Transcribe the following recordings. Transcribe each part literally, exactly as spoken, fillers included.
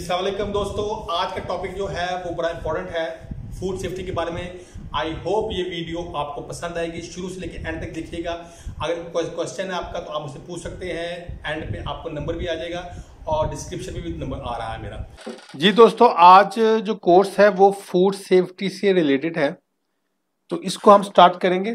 अस्सलाम वालेकुम दोस्तों, आज का टॉपिक जो है वो बड़ा इंपॉर्टेंट है फूड सेफ्टी के बारे में। आई होप ये वीडियो आपको पसंद आएगी, शुरू से लेकर एंड तक देखिएगा। अगर कोई क्वेश्चन है आपका तो आप मुझसे पूछ सकते हैं, एंड पे आपको नंबर भी आ जाएगा और डिस्क्रिप्शन में भी नंबर आ रहा है मेरा। जी दोस्तों, आज जो कोर्स है वो फूड सेफ्टी से रिलेटेड है, तो इसको हम स्टार्ट करेंगे।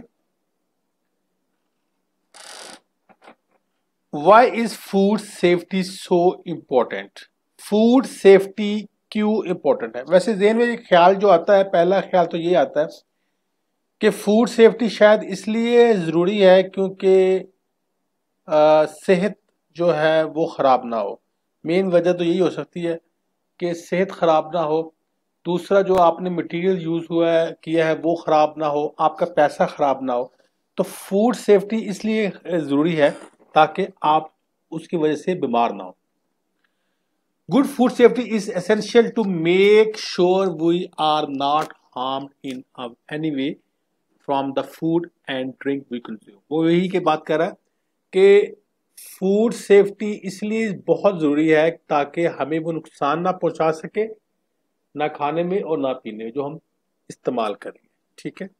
Why is food safety so important? Food safety क्यों इम्पोर्टेंट है? वैसे ज़हन में एक ख्याल जो आता है, पहला ख्याल तो ये आता है कि फूड सेफ्टी शायद इसलिए ज़रूरी है क्योंकि सेहत जो है वो ख़राब ना हो। मेन वजह तो यही हो सकती है कि सेहत ख़राब ना हो, दूसरा जो आपने मटेरियल यूज़ हुआ है किया है वो ख़राब ना हो, आपका पैसा ख़राब ना हो। तो फूड सेफ्टी इसलिए ज़रूरी है ताकि आप उसकी वजह से बीमार ना हो। Good food safety is essential to make sure we are not harmed in any way from the food and drink we consume. वो यही की बात कर रहा है कि फूड सेफ्टी इसलिए बहुत ज़रूरी है ताकि हमें वो नुकसान ना पहुंचा सके, ना खाने में और ना पीने में जो हम इस्तेमाल करेंगे। ठीक है,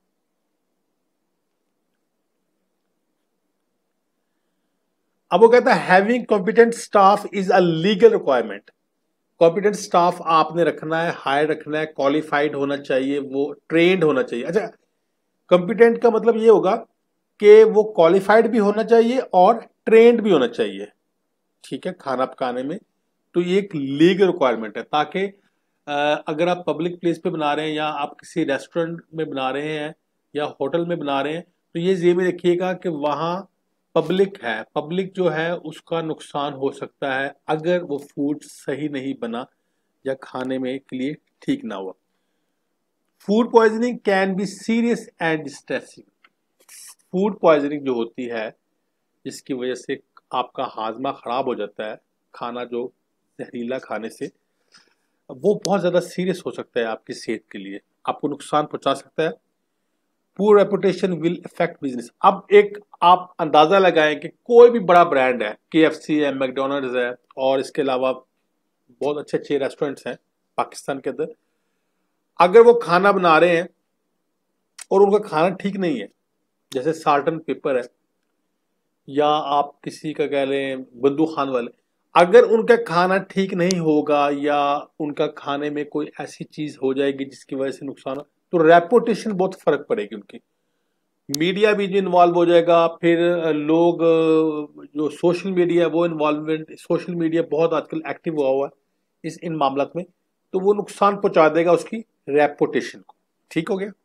अब वो कहता है having competent staff is a legal requirement. Competent staff आपने रखना है, हायर रखना है, क्वालिफाइड होना चाहिए, वो ट्रेंड होना चाहिए। अच्छा, कॉम्पिटेंट का मतलब ये होगा कि वो क्वालिफाइड भी होना चाहिए और ट्रेंड भी होना चाहिए। ठीक है, खाना पकाने में तो ये एक लीगल रिक्वायरमेंट है ताकि अगर आप पब्लिक प्लेस पे बना रहे हैं या आप किसी रेस्टोरेंट में बना रहे हैं या होटल में बना रहे हैं तो ये ज़हन में रखिएगा कि वहाँ पब्लिक है, पब्लिक जो है उसका नुकसान हो सकता है अगर वो फूड सही नहीं बना या खाने में के लिए ठीक ना हुआ। Food poisoning can be serious and distressing. Food poisoning जो होती है जिसकी वजह से आपका हाजमा खराब हो जाता है, खाना जो जहरीला खाने से, वो बहुत ज़्यादा सीरियस हो सकता है आपकी सेहत के लिए, आपको नुकसान पहुंचा सकता है। Poor reputation will affect business. अब एक आप अंदाज़ा लगाएं कि कोई भी बड़ा ब्रांड है, के एफ सी है, मैकडोनल्ड्स है और इसके अलावा बहुत अच्छे अच्छे रेस्टोरेंट्स हैं पाकिस्तान के अंदर, अगर वो खाना बना रहे हैं और उनका खाना ठीक नहीं है, जैसे साल्ट एंड पेपर है या आप किसी का कह लें बंदूक खान वाले, अगर उनका खाना ठीक नहीं होगा या उनका खाने में कोई ऐसी चीज हो जाएगी जिसकी वजह से नुकसान हो, तो रेपुटेशन बहुत फर्क पड़ेगी उनकी, मीडिया भी जो इन्वॉल्व हो जाएगा, फिर लोग जो सोशल मीडिया वो इन्वॉल्वमेंट, सोशल मीडिया बहुत आजकल एक्टिव हुआ हुआ है इस इन मामलों में, तो वो नुकसान पहुंचा देगा उसकी रेपुटेशन को। ठीक हो गया।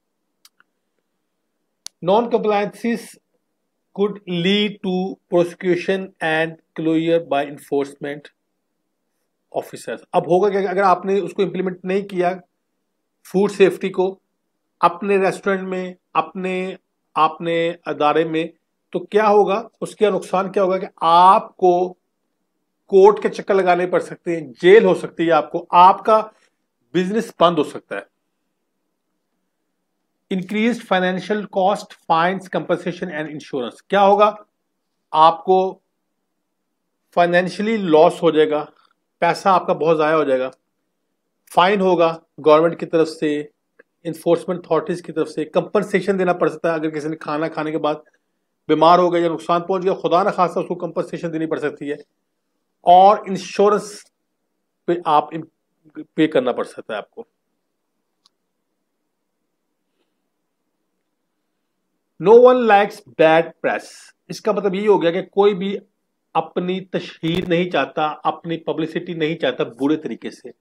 Non compliances could lead to prosecution and closure by enforcement officers। अब होगा क्या अगर आपने उसको इम्प्लीमेंट नहीं किया फूड सेफ्टी को अपने रेस्टोरेंट में, अपने आपने अदारे में, तो क्या होगा, उसका नुकसान क्या होगा कि आपको कोर्ट के चक्कर लगाने पड़ सकते हैं, जेल हो सकती है, आपको आपका बिजनेस बंद हो सकता है। Increase financial cost, fines, compensation and insurance. क्या होगा, आपको फाइनेंशियली लॉस हो जाएगा, पैसा आपका बहुत ज़ाया हो जाएगा, फाइन होगा गवर्नमेंट की तरफ से, इन्फोर्समेंट अथॉरिटीज की तरफ से, कंपनसेशन देना पड़ सकता है अगर किसी ने खाना खाने के बाद बीमार हो गया या नुकसान पहुंच गया, खुदा न खासा उसको कंपनसेशन देनी पड़ सकती है, और इंश्योरेंस पे आप पे करना पड़ सकता है आपको। No one likes bad press. इसका मतलब यही हो गया कि कोई भी अपनी तशहीर नहीं चाहता, अपनी पब्लिसिटी नहीं चाहता बुरे तरीके से।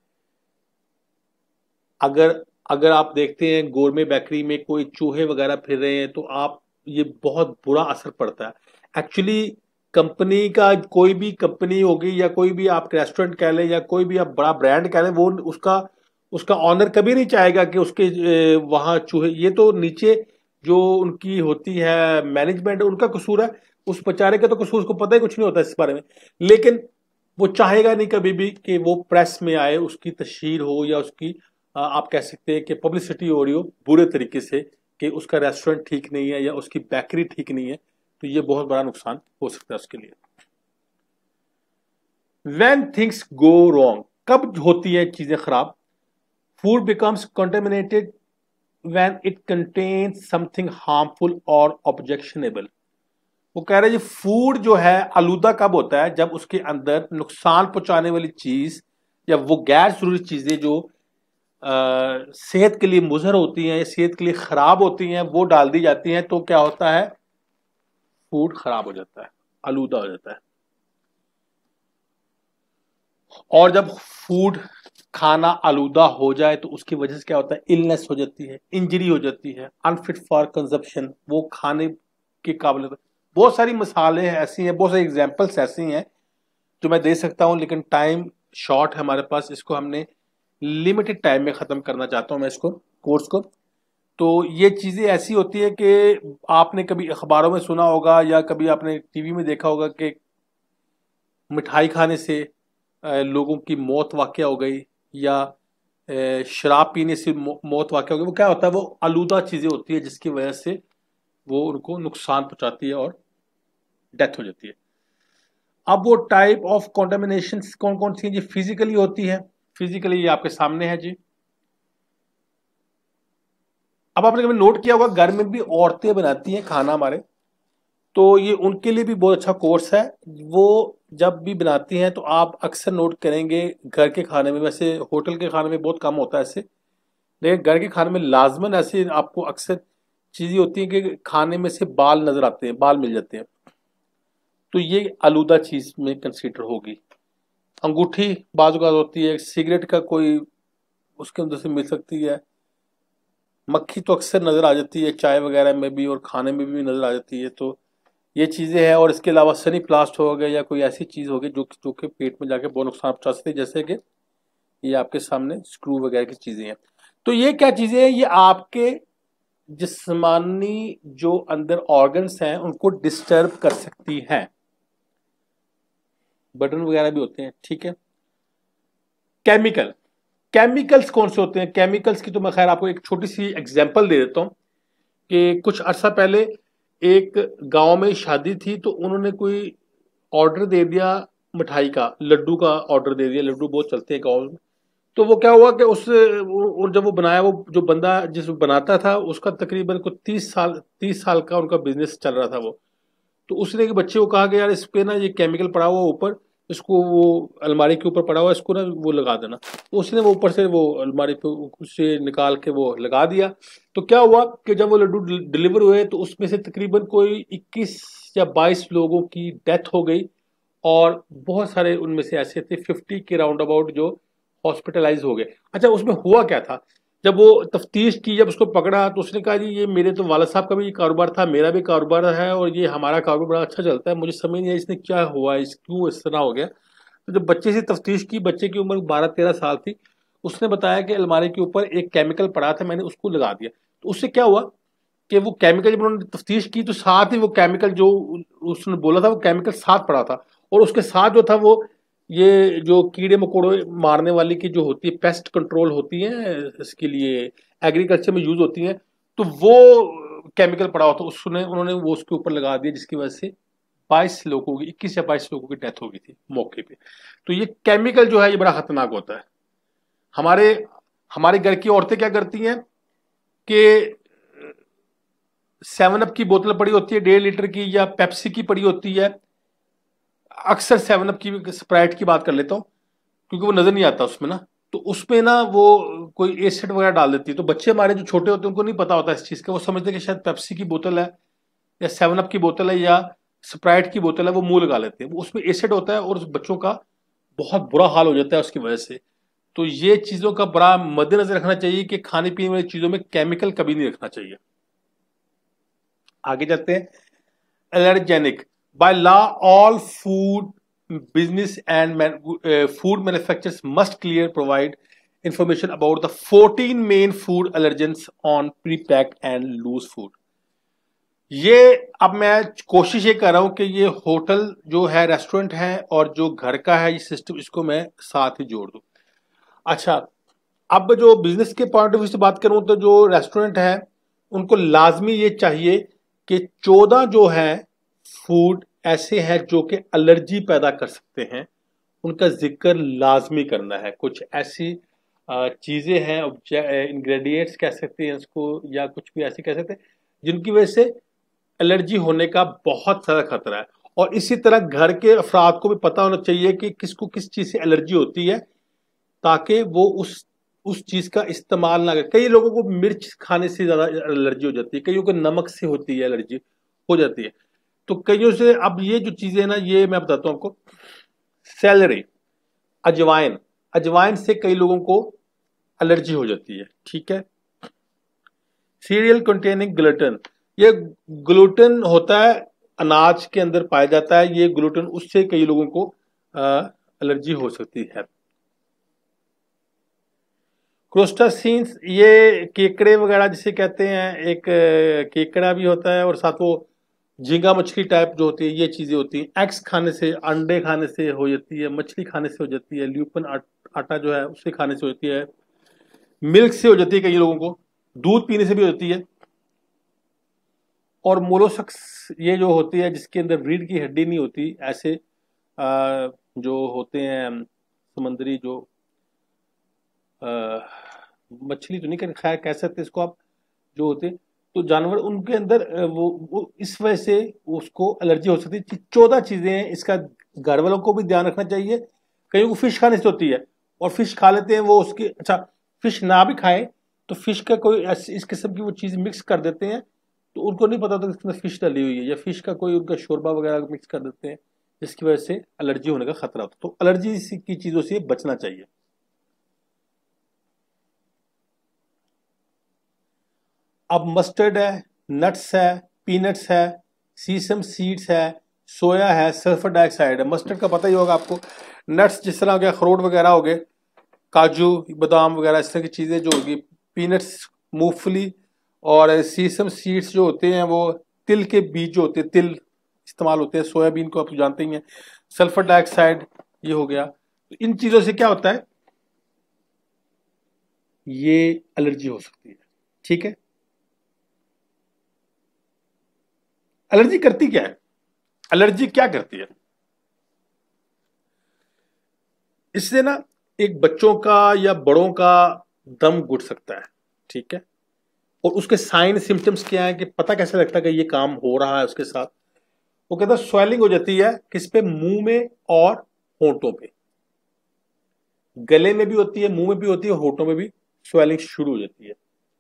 अगर अगर आप देखते हैं गोरमे बेकरी में कोई चूहे वगैरह फिर रहे हैं तो आप ये बहुत बुरा असर पड़ता है। एक्चुअली कंपनी का, कोई भी कंपनी होगी या कोई भी आप रेस्टोरेंट कह लें या कोई भी आप बड़ा ब्रांड कह लें, वो उसका उसका ऑनर कभी नहीं चाहेगा कि उसके वहां चूहे, ये तो नीचे जो उनकी होती है मैनेजमेंट, उनका कसूर है, उस बेचारे का तो कसूर, उसको पता ही कुछ नहीं होता इस बारे में, लेकिन वो चाहेगा नहीं कभी भी कि वो प्रेस में आए, उसकी तशहीर हो या उसकी आप कह सकते हैं कि पब्लिसिटी हो रही हो बुरे तरीके से कि उसका रेस्टोरेंट ठीक नहीं है या उसकी बेकरी ठीक नहीं है, तो ये बहुत बड़ा नुकसान हो सकता है उसके लिए। व्हेन थिंग्स गो रॉन्ग, कब होती है चीजें खराब? Food becomes contaminated when it contains something harmful और ऑब्जेक्शनेबल। वो कह रहे हैं जी फूड जो है आलूदा कब होता है? जब उसके अंदर नुकसान पहुंचाने वाली चीज या वो गैर जरूरी चीजें जो आ, सेहत के लिए मुज़र होती हैं या सेहत के लिए खराब होती हैं वो डाल दी जाती हैं, तो क्या होता है? फूड खराब हो जाता है, आलूदा हो जाता है। और जब फूड खाना आलूदा हो जाए तो उसकी वजह से क्या होता है? इलनेस हो जाती है, इंजरी हो जाती है, अनफिट फॉर कंजप्शन, वो खाने के काबिल। बहुत सारी मिसालें ऐसी हैं, बहुत सारी एग्जांपल्स ऐसी हैं जो मैं दे सकता हूं, लेकिन टाइम शॉर्ट है हमारे पास, इसको हमने लिमिटेड टाइम में ख़त्म करना चाहता हूं मैं इसको, कोर्स को। तो ये चीज़ें ऐसी होती है कि आपने कभी अखबारों में सुना होगा या कभी आपने टीवी में देखा होगा कि मिठाई खाने से लोगों की मौत वाक़या हो गई या शराब पीने से मौत वाक़या हो गई। वो क्या होता है? वो आलूदा चीज़ें होती है जिसकी वजह से वो उनको नुकसान पहुंचाती है और डेथ हो जाती है। अब वो टाइप ऑफ कॉन्टामिनेशन कौन कौन सी है जी? फिजिकली होती है, फिजिकली ये आपके सामने है जी। अब आपने कभी नोट किया होगा घर में भी औरतें बनाती हैं खाना हमारे, तो ये उनके लिए भी बहुत अच्छा कोर्स है। वो जब भी बनाती हैं तो आप अक्सर नोट करेंगे घर के खाने में, वैसे होटल के खाने में बहुत कम होता है ऐसे, लेकिन घर के खाने में लाजमन ऐसे आपको अक्सर चीजें होती हैं कि खाने में से बाल नजर आते हैं, बाल मिल जाते हैं, तो ये आलूदा चीज में कंसीडर होगी। अंगूठी बाजुकात होती है, सिगरेट का कोई उसके अंदर से मिल सकती है, मक्खी तो अक्सर नजर आ जाती है चाय वगैरह में भी और खाने में भी नजर आ जाती है, तो ये चीजें हैं। और इसके अलावा सनी प्लास्ट हो गया या कोई ऐसी चीज होगी जो जो कि पेट में जाके बहुत नुकसान पहुंचा सकती है, जैसे कि ये आपके सामने स्क्रू वगैरह की चीजें हैं। तो ये क्या चीजें हैं? ये आपके जिस्मानी जो अंदर ऑर्गन्स हैं उनको डिस्टर्ब कर सकती हैं, बटन वगैरह भी होते हैं, ठीक है। केमिकल, केमिकल्स कौन से होते हैं? केमिकल्स की तो मैं खैर आपको एक छोटी सी एग्जांपल दे देता हूं कि कुछ अर्सा पहले एक गांव में शादी थी, तो उन्होंने कोई ऑर्डर दे दिया मिठाई का, लड्डू का ऑर्डर दे दिया, लड्डू बहुत चलते हैं गांव में। तो वो क्या हुआ कि उस वो, जब वो बनाया, वो जो बंदा जिस बनाता था उसका तकरीबन को तीस साल तीस साल का उनका बिजनेस चल रहा था वो। तो उसने एक बच्चे को कहा कि यार इस पे ना ये केमिकल पड़ा हुआ ऊपर, इसको वो अलमारी के ऊपर पड़ा हुआ, इसको ना वो लगा देना। तो उसने वो ऊपर से वो अलमारी पे से निकाल के वो लगा दिया। तो क्या हुआ कि जब वो लड्डू डिलीवर हुए तो उसमें से तकरीबन कोई इक्कीस या बाईस लोगों की डेथ हो गई और बहुत सारे उनमें से ऐसे थे फिफ्टी के राउंड अबाउट जो हॉस्पिटलाइज हो गए। अच्छा, उसमें हुआ क्या था? जब वो तफ्तीश की, जब उसको पकड़ा तो उसने कहा जी ये मेरे तो वाला साहब का भी कारोबार था, मेरा भी कारोबार है और ये हमारा कारोबार बड़ा अच्छा चलता है, मुझे समझ नहीं आया इसने क्या हुआ, इस क्यों इस तरह हो गया। तो जब बच्चे से तफ्तीश की, बच्चे की उम्र बारह तेरह साल थी, उसने बताया कि अलमारी के ऊपर एक केमिकल पड़ा था, मैंने उसको लगा दिया। तो उससे क्या हुआ कि वो केमिकल जब उन्होंने तफ्तीश की तो साथ ही वो केमिकल जो उसने बोला था वो केमिकल साथ पड़ा था, और उसके साथ जो था वो ये जो कीड़े मकोड़े मारने वाली की जो होती है, पेस्ट कंट्रोल होती है, इसके लिए एग्रीकल्चर में यूज होती है, तो वो केमिकल पड़ा हुआ था, उसने उन्होंने वो उसके ऊपर लगा दिया, जिसकी वजह से बाईस लोगों की इक्कीस या बाईस लोगों की डेथ हो गई थी मौके पे। तो ये केमिकल जो है ये बड़ा खतरनाक होता है। हमारे हमारे घर की औरतें क्या करती हैं कि सेवन अप की बोतल पड़ी होती है डेढ़ लीटर की या पेप्सी की पड़ी होती है, अक्सर सेवन अप की, स्प्राइट की बात कर लेता हूँ क्योंकि वो नजर नहीं आता उसमें ना, तो उसमें ना वो कोई एसिड वगैरह डाल देती है। तो बच्चे हमारे जो छोटे होते हैं उनको नहीं पता होता इस चीज का, वो समझते हैं कि शायद पेप्सी की बोतल है या सेवन अप की बोतल है या स्प्राइट की बोतल है, वो मुंह लगा लेते हैं, वो उसमें एसिड होता है और उस बच्चों का बहुत बुरा हाल हो जाता है उसकी वजह से। तो ये चीजों का बड़ा मद्देनजर रखना चाहिए कि खाने पीने वाली चीजों में केमिकल कभी नहीं रखना चाहिए। आगे चलते हैं। Allergenic, by law all food business and man, uh, food manufacturers must clear provide information about the fourteen main food allergens on pre-packed and loose food। ये अब मैं कोशिश ये कर रहा हूं कि ये होटल जो है, रेस्टोरेंट है और जो घर का है ये सिस्टम, इसको मैं साथ ही जोड़ दूं। अच्छा, अब जो बिजनेस के पॉइंट ऑफ व्यू से बात करूं तो जो रेस्टोरेंट है उनको लाजमी ये चाहिए कि चौदह जो है फूड ऐसे हैं जो कि एलर्जी पैदा कर सकते हैं उनका जिक्र लाजमी करना है। कुछ ऐसी चीज़ें हैं, इंग्रेडिएंट्स कह सकते हैं इसको, या कुछ भी ऐसे कह सकते हैं जिनकी वजह से एलर्जी होने का बहुत सारा खतरा है। और इसी तरह घर के अफराद को भी पता होना चाहिए कि किसको किस चीज़ से एलर्जी होती है, ताकि वो उस उस चीज़ का इस्तेमाल ना करें। कई लोगों को मिर्च खाने से ज़्यादा एलर्जी हो जाती है, कईयों को नमक से होती है एलर्जी हो जाती है। तो कईयों से, अब ये जो चीज़ें ना, ये मैं बताता हूँ आपको। सेलरी, अजवाइन, अजवाइन से कई लोगों को एलर्जी हो जाती है, ठीक है। सीरियल कंटेनिंग ग्लूटेन, ये ग्लूटेन होता है, अनाज के अंदर पाया जाता है ये ग्लूटेन, उससे कई लोगों को एलर्जी हो सकती है। क्रोस्टासीन्स, ये केकड़े वगैरह जिसे कहते हैं, एक केकड़ा भी होता है और साथ वो झींगा मछली टाइप जो होती है, ये चीजें होती हैं। एग्स खाने से, अंडे खाने से हो जाती है, मछली खाने से हो जाती है, ल्यूपन आटा जो है उससे खाने से होती है, मिल्क से हो जाती है कई लोगों को, दूध पीने से भी होती है। और मोलोसक्स, ये जो होती है जिसके अंदर रीढ़ की हड्डी नहीं होती, ऐसे आ, जो होते हैं समुद्री जो आ, मछली तो नहीं कर खैर कह सकते इसको आप, जो होते तो जानवर, उनके अंदर वो, वो इस वजह से उसको एलर्जी हो सकती है। चौदह चीजें हैं, इसका घर वालों को भी ध्यान रखना चाहिए। कईयों को फिश खाने से होती है और फिश खा लेते हैं वो, उसकी अच्छा फिश ना भी खाएं तो फिश का कोई इस किस्म की वो चीज मिक्स कर देते हैं, तो उनको नहीं पता था इसमें फिश डाली हुई है, या फिश का कोई उनका शोरबा वगैरह मिक्स कर देते हैं, जिसकी वजह से एलर्जी होने का खतरा होता है। तो एलर्जी की चीजों से बचना चाहिए। अब मस्टर्ड है, नट्स है, पीनट्स है, सीसम सीड्स है, सोया है, सल्फर डाइऑक्साइड है। मस्टर्ड का पता ही होगा आपको। नट्स जिस तरह हो गया, अखरोट वगैरह हो गए, काजू बादाम वगैरह इस तरह की चीजें जो होगी, पीनट्स मूंगफली, और सीसम सीड्स जो होते हैं वो तिल के बीज जो होते हैं, तिल इस्तेमाल होते हैं, सोयाबीन को आप जानते ही हैं, सल्फर डाइऑक्साइड ये हो गया। तो इन चीजों से क्या होता है, ये एलर्जी हो सकती है, ठीक है। एलर्जी करती क्या है, एलर्जी क्या करती है, इससे ना एक बच्चों का या बड़ों का दम घुट सकता है, ठीक है। और उसके साइन सिम्टम्स क्या है, कि पता कैसे लगता है कि ये काम हो रहा है उसके साथ। वो कहता है स्वेलिंग हो जाती है, किस पे, मुंह में और होंठों पे, गले में भी होती है, मुंह में भी होती है, होंठों में भी स्वेलिंग शुरू हो जाती है।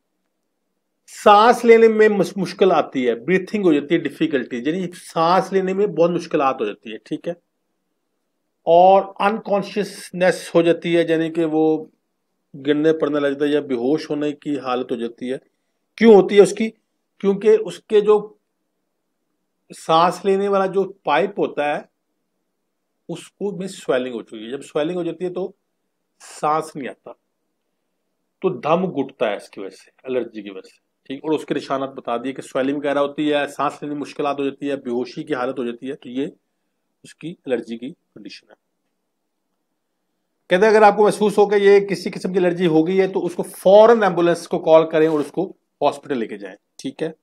सांस लेने में मुश्किल आती है, ब्रीथिंग हो जाती है, डिफिकल्टी, यानी सांस लेने में बहुत मुश्किलात हो जाती है, ठीक है। और अनकॉन्शियसनेस हो जाती है, यानी कि वो गिरने पड़ने लगता है या बेहोश होने की हालत हो जाती है। क्यों होती है उसकी, क्योंकि उसके जो सांस लेने वाला जो पाइप होता है उसको में स्वेलिंग हो चुकी है। जब स्वेलिंग हो जाती है तो सांस नहीं आता, तो दम घुटता है इसकी वजह से, एलर्जी की वजह से, ठीक। और उसके निशानात बता दिए कि स्वेलिंग वगैरह होती है, सांस लेने में मुश्किलात हो जाती है, बेहोशी की हालत हो जाती है, तो ये उसकी एलर्जी की कंडीशन है। कहते हैं अगर आपको महसूस हो कि ये किसी किस्म की एलर्जी हो गई है तो उसको फौरन एम्बुलेंस को कॉल करें और उसको हॉस्पिटल लेके जाएं, ठीक है।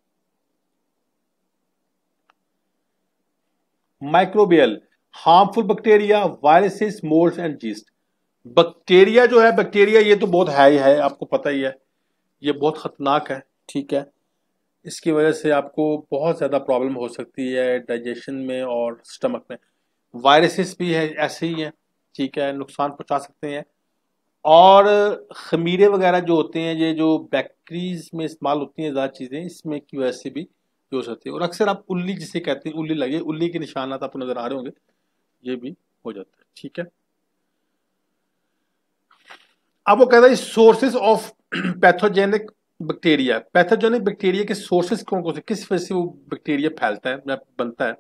Microbial, harmful bacteria, viruses, moulds and yeast. Bacteria जो है, बैक्टीरिया ये तो बहुत है ही है, आपको पता ही है, ये बहुत खतरनाक है, ठीक है। इसकी वजह से आपको बहुत ज़्यादा प्रॉब्लम हो सकती है डाइजेशन में और स्टमक में। वायरसेस भी है, ऐसे ही हैं, ठीक है, नुकसान पहुंचा सकते हैं। और खमीरे वगैरह जो होते हैं, ये जो बेकरीज में इस्तेमाल होती हैं ज़्यादा चीज़ें, इसमें की वजह से भी हो सकती है। और अक्सर आप उल्ली जिसे कहते हैं, उल्ली लगे, उल्ली के निशानात आपको नजर आ रहे होंगे, ये भी हो जाता है, ठीक है। अब वो कहता है sources of pathogenic bacteria. Pathogenic bacteria के सोर्सेज कौन कौन से, किस वजह से वो बैक्टीरिया फैलता है, बनता है।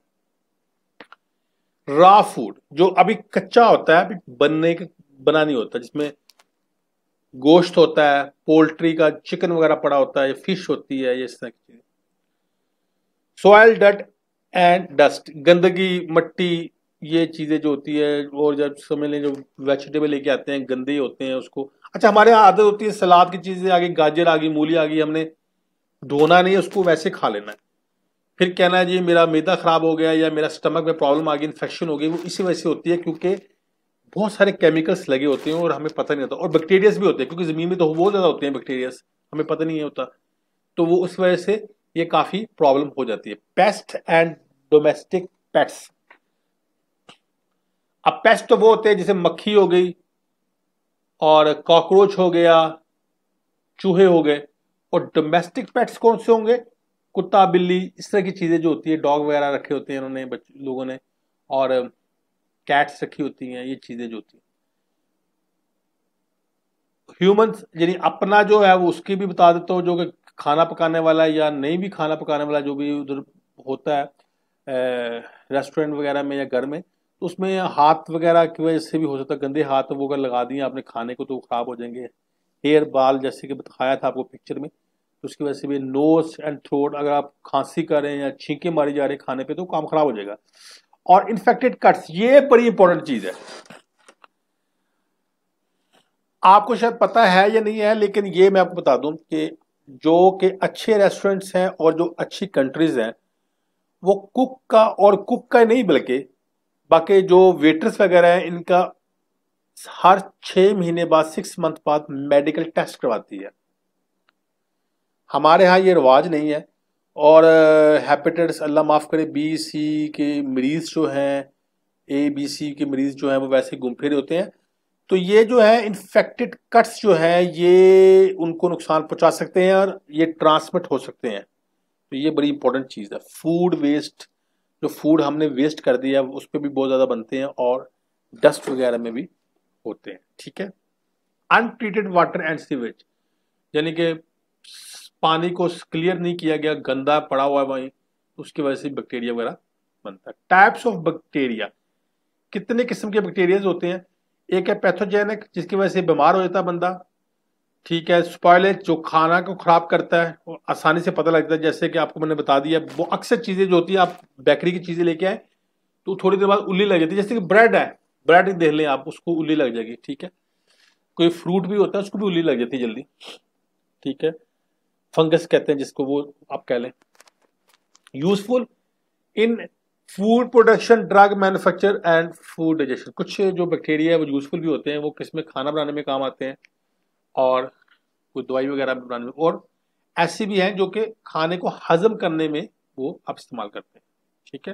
रॉ फूड, जो अभी कच्चा होता है, अभी बनने के बना नहीं होता, जिसमें गोश्त होता है, पोल्ट्री का चिकन वगैरह पड़ा होता है, फिश होती है, ये इस तरह की चीजें। सॉइल डट एंड डस्ट, गंदगी, मट्टी, ये चीजें जो होती है। और जब समझ लें जो वेजिटेबल लेके आते हैं गंदे होते हैं उसको, अच्छा हमारे यहाँ आदत होती है सलाद की चीजें आ गई, गाजर आ गई, मूली आ गई, हमने धोना नहीं है उसको, वैसे खा लेना है, फिर कहना है जी मेरा मैदा खराब हो गया या मेरा स्टमक में प्रॉब्लम आ गई, इन्फेक्शन हो गई। वो इसी वजह से होती है क्योंकि बहुत सारे केमिकल्स लगे होते हैं और हमें पता नहीं होता, और बैक्टीरियाज भी होते हैं क्योंकि ज़मीन में तो बहुत ज़्यादा होते हैं बैक्टीरियाज, हमें पता नहीं होता, तो वो उस वजह से ये काफ़ी प्रॉब्लम हो जाती है। Pests and domestic pets. अब पेस्ट तो वो होते हैं जैसे मक्खी हो गई और कॉकरोच हो गया, चूहे हो गए, और डोमेस्टिक पेट्स कौन से होंगे? कुत्ता, बिल्ली, इस तरह की चीज़ें जो होती है, डॉग वगैरह रखे होते हैं इन्होंने लोगों ने, और कैट्स रखी होती हैं, ये चीज़ें जो होती हैं। ह्यूमंस यानी अपना जो है वो उसकी भी बता देता हूँ, जो कि खाना पकाने वाला या नहीं भी खाना पकाने वाला जो भी उधर होता है रेस्टोरेंट वगैरह में या घर में, तो उसमें हाथ वगैरह की वजह से भी हो सकता है, गंदे हाथ वो अगर लगा दिए आपने खाने को तो खराब हो जाएंगे। हेयर बाल जैसे कि बताया था आपको पिक्चर में, तो उसकी वजह से भी नोज एंड थ्रोट, अगर आप खांसी कर रहे हैं या छींके मारी जा रहे हैं खाने पे तो काम खराब हो जाएगा। और इन्फेक्टेड कट्स, ये बड़ी इंपॉर्टेंट चीज है, आपको शायद पता है या नहीं है, लेकिन ये मैं आपको बता दूं कि जो कि अच्छे रेस्टोरेंट्स हैं और जो अच्छी कंट्रीज हैं, वो कुक का, और कुक का नहीं बल्कि बाकी जो वेटर्स वगैरह हैं, इनका हर छह महीने बाद, सिक्स मंथ बाद मेडिकल टेस्ट करवाती है। हमारे यहाँ ये रिवाज नहीं है, और हेपेटाइटिस अल्लाह माफ़ करे बी सी के मरीज जो हैं, ए बी सी के मरीज जो हैं वो वैसे घूम फिर होते हैं, तो ये जो है इन्फेक्टेड कट्स जो है ये उनको नुकसान पहुंचा सकते हैं और ये ट्रांसमिट हो सकते हैं। तो ये बड़ी इंपॉर्टेंट चीज़ है। फूड वेस्ट, जो फूड हमने वेस्ट कर दिया उस पर भी बहुत ज़्यादा बनते हैं, और डस्ट वगैरह में भी होते हैं, ठीक है। अनट्रीटेड वाटर एंड सीवेज, यानी कि पानी को क्लियर नहीं किया गया, गंदा पड़ा हुआ है वहीं, उसकी वजह से बैक्टीरिया वगैरह बनता है। टाइप्स ऑफ बैक्टीरिया, कितने किस्म के बैक्टीरिया होते हैं? एक है पैथोजेनिक, जिसकी वजह से बीमार हो जाता है बंदा, ठीक है। स्पॉयलेज, जो खाना को खराब करता है, और आसानी से पता लगता है, जैसे कि आपको मैंने बता दिया, वो अक्सर चीजें जो होती है, आप बेकरी की चीजें लेके आए तो थोड़ी देर बाद उल्ली लग जाती है, जैसे कि ब्रेड है, ब्रेड देख लें आप, उसको उल्ली लग जाएगी, ठीक है। कोई फ्रूट भी होता है उसको भी उल्ली लग जाती है जल्दी, ठीक है। फंगस कहते हैं जिसको, वो आप कह लें। Useful in food production, drug manufacture and food digestion, कुछ जो बैक्टीरिया है वो यूजफुल भी होते हैं, वो किसमें खाना बनाने में काम आते हैं और कोई दवाई वगैरह बनाने में, और ऐसी भी हैं जो कि खाने को हजम करने में वो आप इस्तेमाल करते हैं, ठीक है।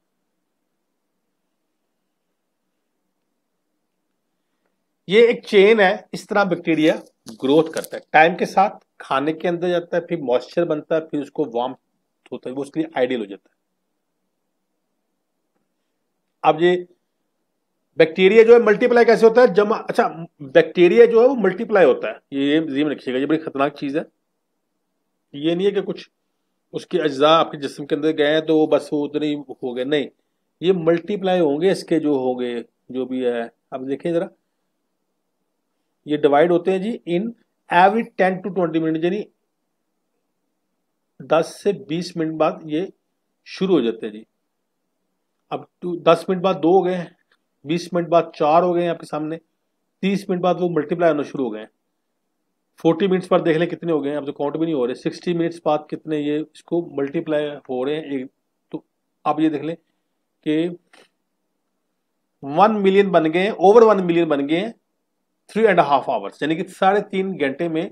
ये एक चेन है, इस तरह बैक्टीरिया ग्रोथ करता है, टाइम के साथ खाने के अंदर जाता है, फिर मॉइस्चर बनता है, फिर उसको वार्म होता है, वो उसके लिए आइडियल हो जाता है। अब ये बैक्टीरिया जो है मल्टीप्लाई कैसे होता है? जमा, अच्छा, बैक्टीरिया जो है वो मल्टीप्लाई होता है, ये ध्यान रखिएगा, ये बड़ी खतरनाक चीज है। ये नहीं है कि कुछ उसके अज्जा आपके जिस्म के अंदर गए हैं तो वो बस वो उतने ही हो गए, नहीं, ये मल्टीप्लाई होंगे, इसके जो होंगे जो भी है। अब देखिए जरा, ये डिवाइड होते हैं जी in every ten to twenty minute, यानी दस से बीस मिनट बाद ये शुरू हो जाते हैं जी। अब तो दस मिनट बाद दो हो गए, बीस मिनट बाद चार हो गए आपके सामने, तीस मिनट बाद वो मल्टीप्लाई होना शुरू हो गए, फोर्टी मिनट्स पर देख लें कितने हो गए, अब तो काउंट भी नहीं हो रहे, सिक्सटी मिनट्स बाद कितने ये इसको मल्टीप्लाई हो रहे हैं एक, तो अब ये देख लें कि वन मिलियन बन गए, ओवर वन मिलियन बन गए हैं थ्री एंड हाफ आवर्स, यानी कि साढ़े तीन घंटे में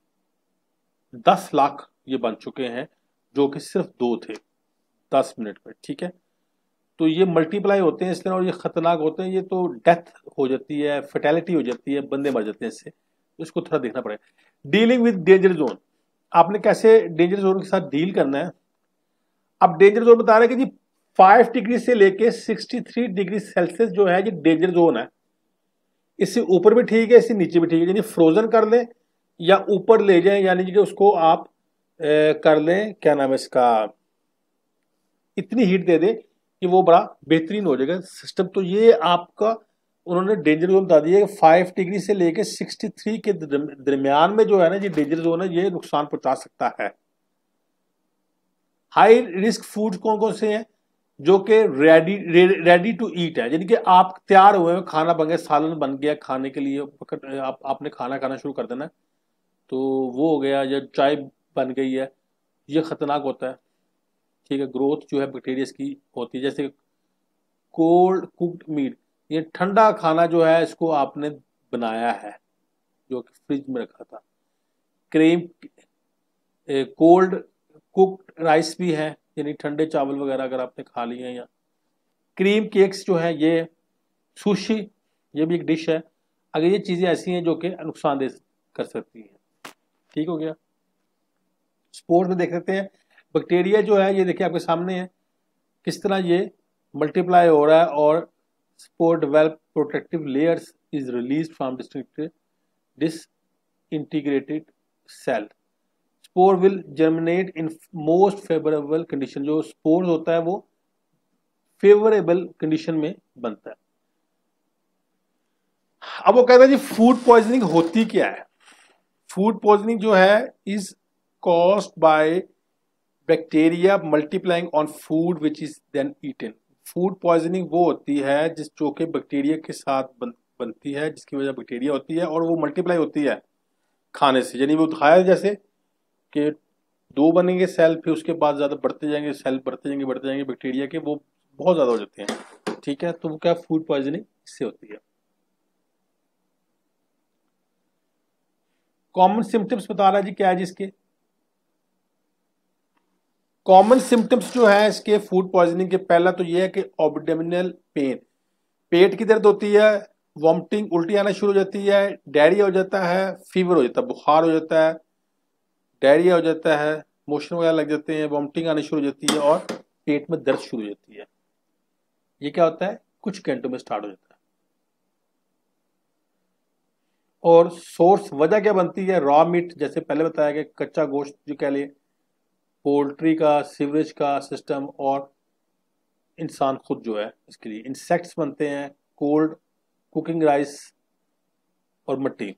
दस लाख ये बन चुके हैं, जो कि सिर्फ दो थे दस मिनट में, ठीक है। तो ये मल्टीप्लाई होते हैं इस तरह, और ये खतरनाक होते हैं, ये तो डेथ हो जाती है, फेटेलिटी हो जाती है, बंदे मर जाते हैं इससे, तो इसको थोड़ा देखना पड़ेगा। डीलिंग विद डेंजर जोन, आपने कैसे डेंजर जोन के साथ डील करना है। अब डेंजर जोन बता रहे हैं कि जी फाइव डिग्री से लेके सिक्सटी थ्री डिग्री सेल्सियस जो है ये डेंजर जोन है, इससे ऊपर भी ठीक है, इससे नीचे भी ठीक है, यानी फ्रोजन कर लें या ऊपर ले जाएं, यानी कि उसको आप ए, कर लें, क्या नाम है इसका, इतनी हीट दे दें कि वो बड़ा बेहतरीन हो जाएगा सिस्टम। तो ये आपका उन्होंने डेंजर जोन बता दिया कि फाइव डिग्री से लेके सिक्सटी थ्री के दरमियान में जो है ना ये डेंजर जोन है, ये नुकसान पहुंचा सकता है। हाई रिस्क फूड कौन कौन से हैं? जो कि रेडी रेडी टू ईट है, यानी कि आप तैयार हुए हैं, खाना बन गया, सालन बन गया खाने के लिए, आप आपने खाना खाना शुरू कर देना, तो वो हो गया, या चाय बन गई है, ये खतरनाक होता है, ठीक है। ग्रोथ जो है बैक्टीरिया की होती है, जैसे कोल्ड कुक्ड मीट, ये ठंडा खाना जो है इसको आपने बनाया है, जो कि फ्रिज में रखा था। क्रीम कोल्ड कुक्ड राइस भी है, यानी ठंडे चावल वगैरह अगर आपने खा लिए हैं, या क्रीम केक्स जो है, ये सुशी, ये भी एक डिश है। अगर ये चीज़ें ऐसी हैं जो कि नुकसानदेह कर सकती हैं। ठीक हो गया। स्पोर्स में देख सकते हैं बैक्टीरिया जो है, ये देखिए आपके सामने है किस तरह ये मल्टीप्लाई हो रहा है, और spore develop protective layers is release from disintegrated cell. Spore will germinate in most favourable condition. जो स्पोर होता है वो फेवरेबल कंडीशन में बनता है। अब वो कहता है जी फूड पॉइजनिंग होती क्या है। फूड पॉइजनिंग जो है is caused by bacteria multiplying on food which is then eaten. Food poisoning वो होती है जिस जो कि बैक्टीरिया के साथ बन, बनती है, जिसकी वजह बैक्टीरिया होती है और वो मल्टीप्लाई होती है खाने से। यानी वो दिखाया जैसे कि दो बनेंगे सेल, फिर उसके बाद ज्यादा बढ़ते जाएंगे सेल, बढ़ते जाएंगे बढ़ते जाएंगे बैक्टीरिया के, वो बहुत ज्यादा हो जाते हैं। ठीक है, तो वो क्या फूड पॉइजनिंग इससे होती है। कॉमन सिम्टम्स बता रहा है जी क्या है जिसके कॉमन सिम्टम्स जो है इसके फूड पॉइजनिंग के। पहला तो ये है कि एब्डोमिनल पेन, पेट की दर्द होती है, वॉमिटिंग उल्टी आना शुरू हो जाती है, डायरिया हो जाता है, फीवर हो जाता है, बुखार हो जाता है, डायरिया हो जाता है, मोशन वगैरह लग जाते हैं, वॉमिटिंग आनी शुरू हो जाती है और पेट में दर्द शुरू हो जाती है। ये क्या होता है, कुछ घंटों में स्टार्ट हो जाता है। और सोर्स वजह क्या बनती है, रॉ मीट, जैसे पहले बताया कि कच्चा गोश्त जो कह लिए, पोल्ट्री का, सीवरेज का सिस्टम, और इंसान खुद जो है इसके लिए इंसेक्ट्स बनते हैं, कोल्ड कुकिंग राइस और मिट्टी।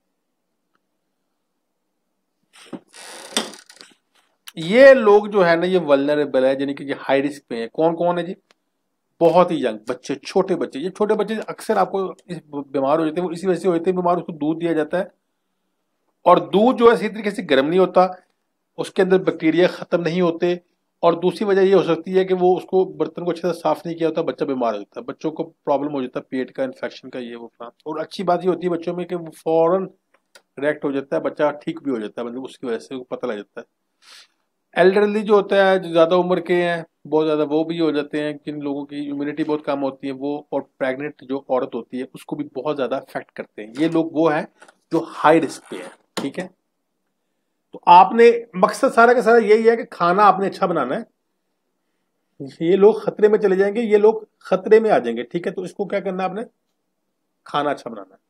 ये लोग जो है ना ये वल्नरेबल है, यानी कि ये हाई रिस्क पे है। कौन कौन है जी, बहुत ही यंग बच्चे, छोटे बच्चे। ये छोटे बच्चे अक्सर आपको इस बीमार हो जाते हैं, वो इसी वजह से होते हैं बीमार, उसको दूध दिया जाता है और दूध जो है इसी तरीके से गर्म नहीं होता, उसके अंदर बैक्टीरिया खत्म नहीं होते, और दूसरी वजह ये हो सकती है कि वो उसको बर्तन को अच्छे से साफ नहीं किया होता, बच्चा बीमार हो जाता है, बच्चों को प्रॉब्लम हो जाता है पेट का इन्फेक्शन का, ये वो फलां। और अच्छी बात ये होती है बच्चों में कि वो फौरन रिएक्ट हो जाता है, बच्चा ठीक भी हो जाता है, मतलब उसकी वजह से पता लग जाता है। एल्डरली जो होता है, जो ज़्यादा उम्र के हैं बहुत ज़्यादा, वो भी हो जाते हैं, किन लोगों की इम्यूनिटी बहुत कम होती है वो, और प्रेग्नेंट जो औरत होती है उसको भी बहुत ज़्यादा अफेक्ट करते हैं। ये लोग वो हैं जो हाई रिस्क पे है। ठीक है, तो आपने मकसद सारा का सारा यही है कि खाना आपने अच्छा बनाना है। ये लोग खतरे में चले जाएंगे, ये लोग खतरे में आ जाएंगे। ठीक है, तो इसको क्या करना है, आपने खाना अच्छा बनाना है।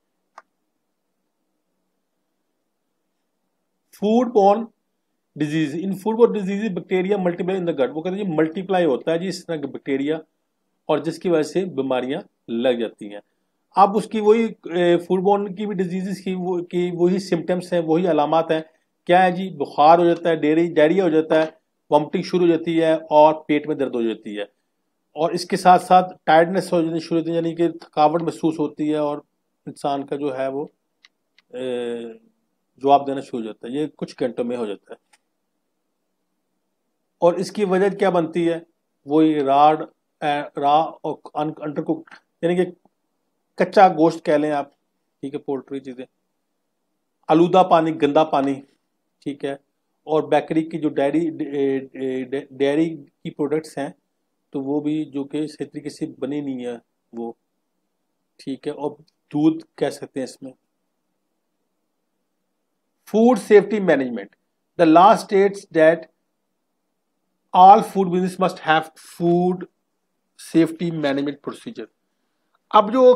Food borne disease, in food borne disease bacteria multiply in the gut. वो कहते हैं मल्टीप्लाई होता है जी इस तरह का बैक्टीरिया, और जिसकी वजह से बीमारियां लग जाती हैं। अब उसकी वही फूड बॉर्न की भी डिजीजेस की वो की वही सिम्टम्स हैं, वही अलामत हैं। क्या है जी, बुखार हो जाता है, डेरी डायरिया हो जाता है, वॉमिटिंग शुरू हो जाती है और पेट में दर्द हो जाती है, और इसके साथ साथ टायर्डनेस हो जानी शुरू होती है, यानी कि थकावट महसूस होती है, और इंसान का जो है वो जवाब देना शुरू हो जाता है। ये कुछ घंटों में हो जाता है। और इसकी वजह क्या बनती है, वही राड रा और अंडर कुक, यानी कि कच्चा गोश्त कह लें आप। ठीक है, पोल्ट्री चीज़ें, आलूदा पानी, गंदा पानी। ठीक है, और बेकरी की जो डेयरी डेयरी की प्रोडक्ट्स हैं, तो वो भी जो कि इस तरीके से बनी नहीं है वो। ठीक है, और दूध कह सकते हैं इसमें। Food safety management, the law states that all food business must have food safety management procedure. अब जो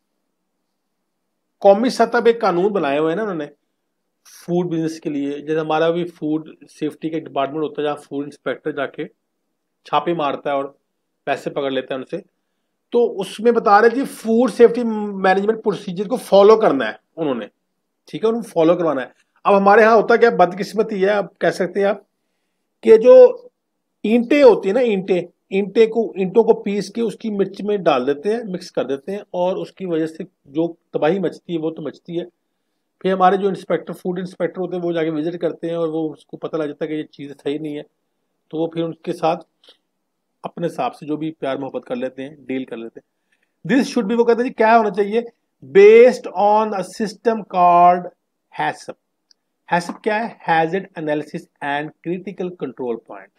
कौमी सतह पे कानून बनाए हुए हैं ना उन्होंने फूड बिजनेस के लिए, जैसे हमारा भी फूड सेफ्टी का डिपार्टमेंट होता है जहाँ फूड इंस्पेक्टर जाके छापे मारता है और पैसे पकड़ लेता है उनसे, तो उसमें बता रहे थे फूड सेफ्टी मैनेजमेंट प्रोसीजर को फॉलो करना है उन्होंने। ठीक है, उन्हें फॉलो करवाना है। अब हमारे यहाँ होता क्या, बदकिस्मती है, आप कह सकते हैं आप कि जो ईंटें होती है ना, ईंटें ईंटे को ईंटों को पीस के उसकी मिर्च में डाल देते हैं, मिक्स कर देते हैं, और उसकी वजह से जो तबाही मचती है वो तो मचती है। फिर हमारे जो इंस्पेक्टर फूड इंस्पेक्टर होते हैं वो जाके विजिट करते हैं और वो उसको पता लग जाता है कि ये चीज़ सही नहीं है, तो वो फिर उनके साथ अपने हिसाब से जो भी प्यार मोहब्बत कर लेते हैं, डील कर लेते हैं। दिस शुड बी, वो कहते हैं जी क्या होना चाहिए, based on a system called HACCP. HACCP क्या है, hazard analysis and critical control point.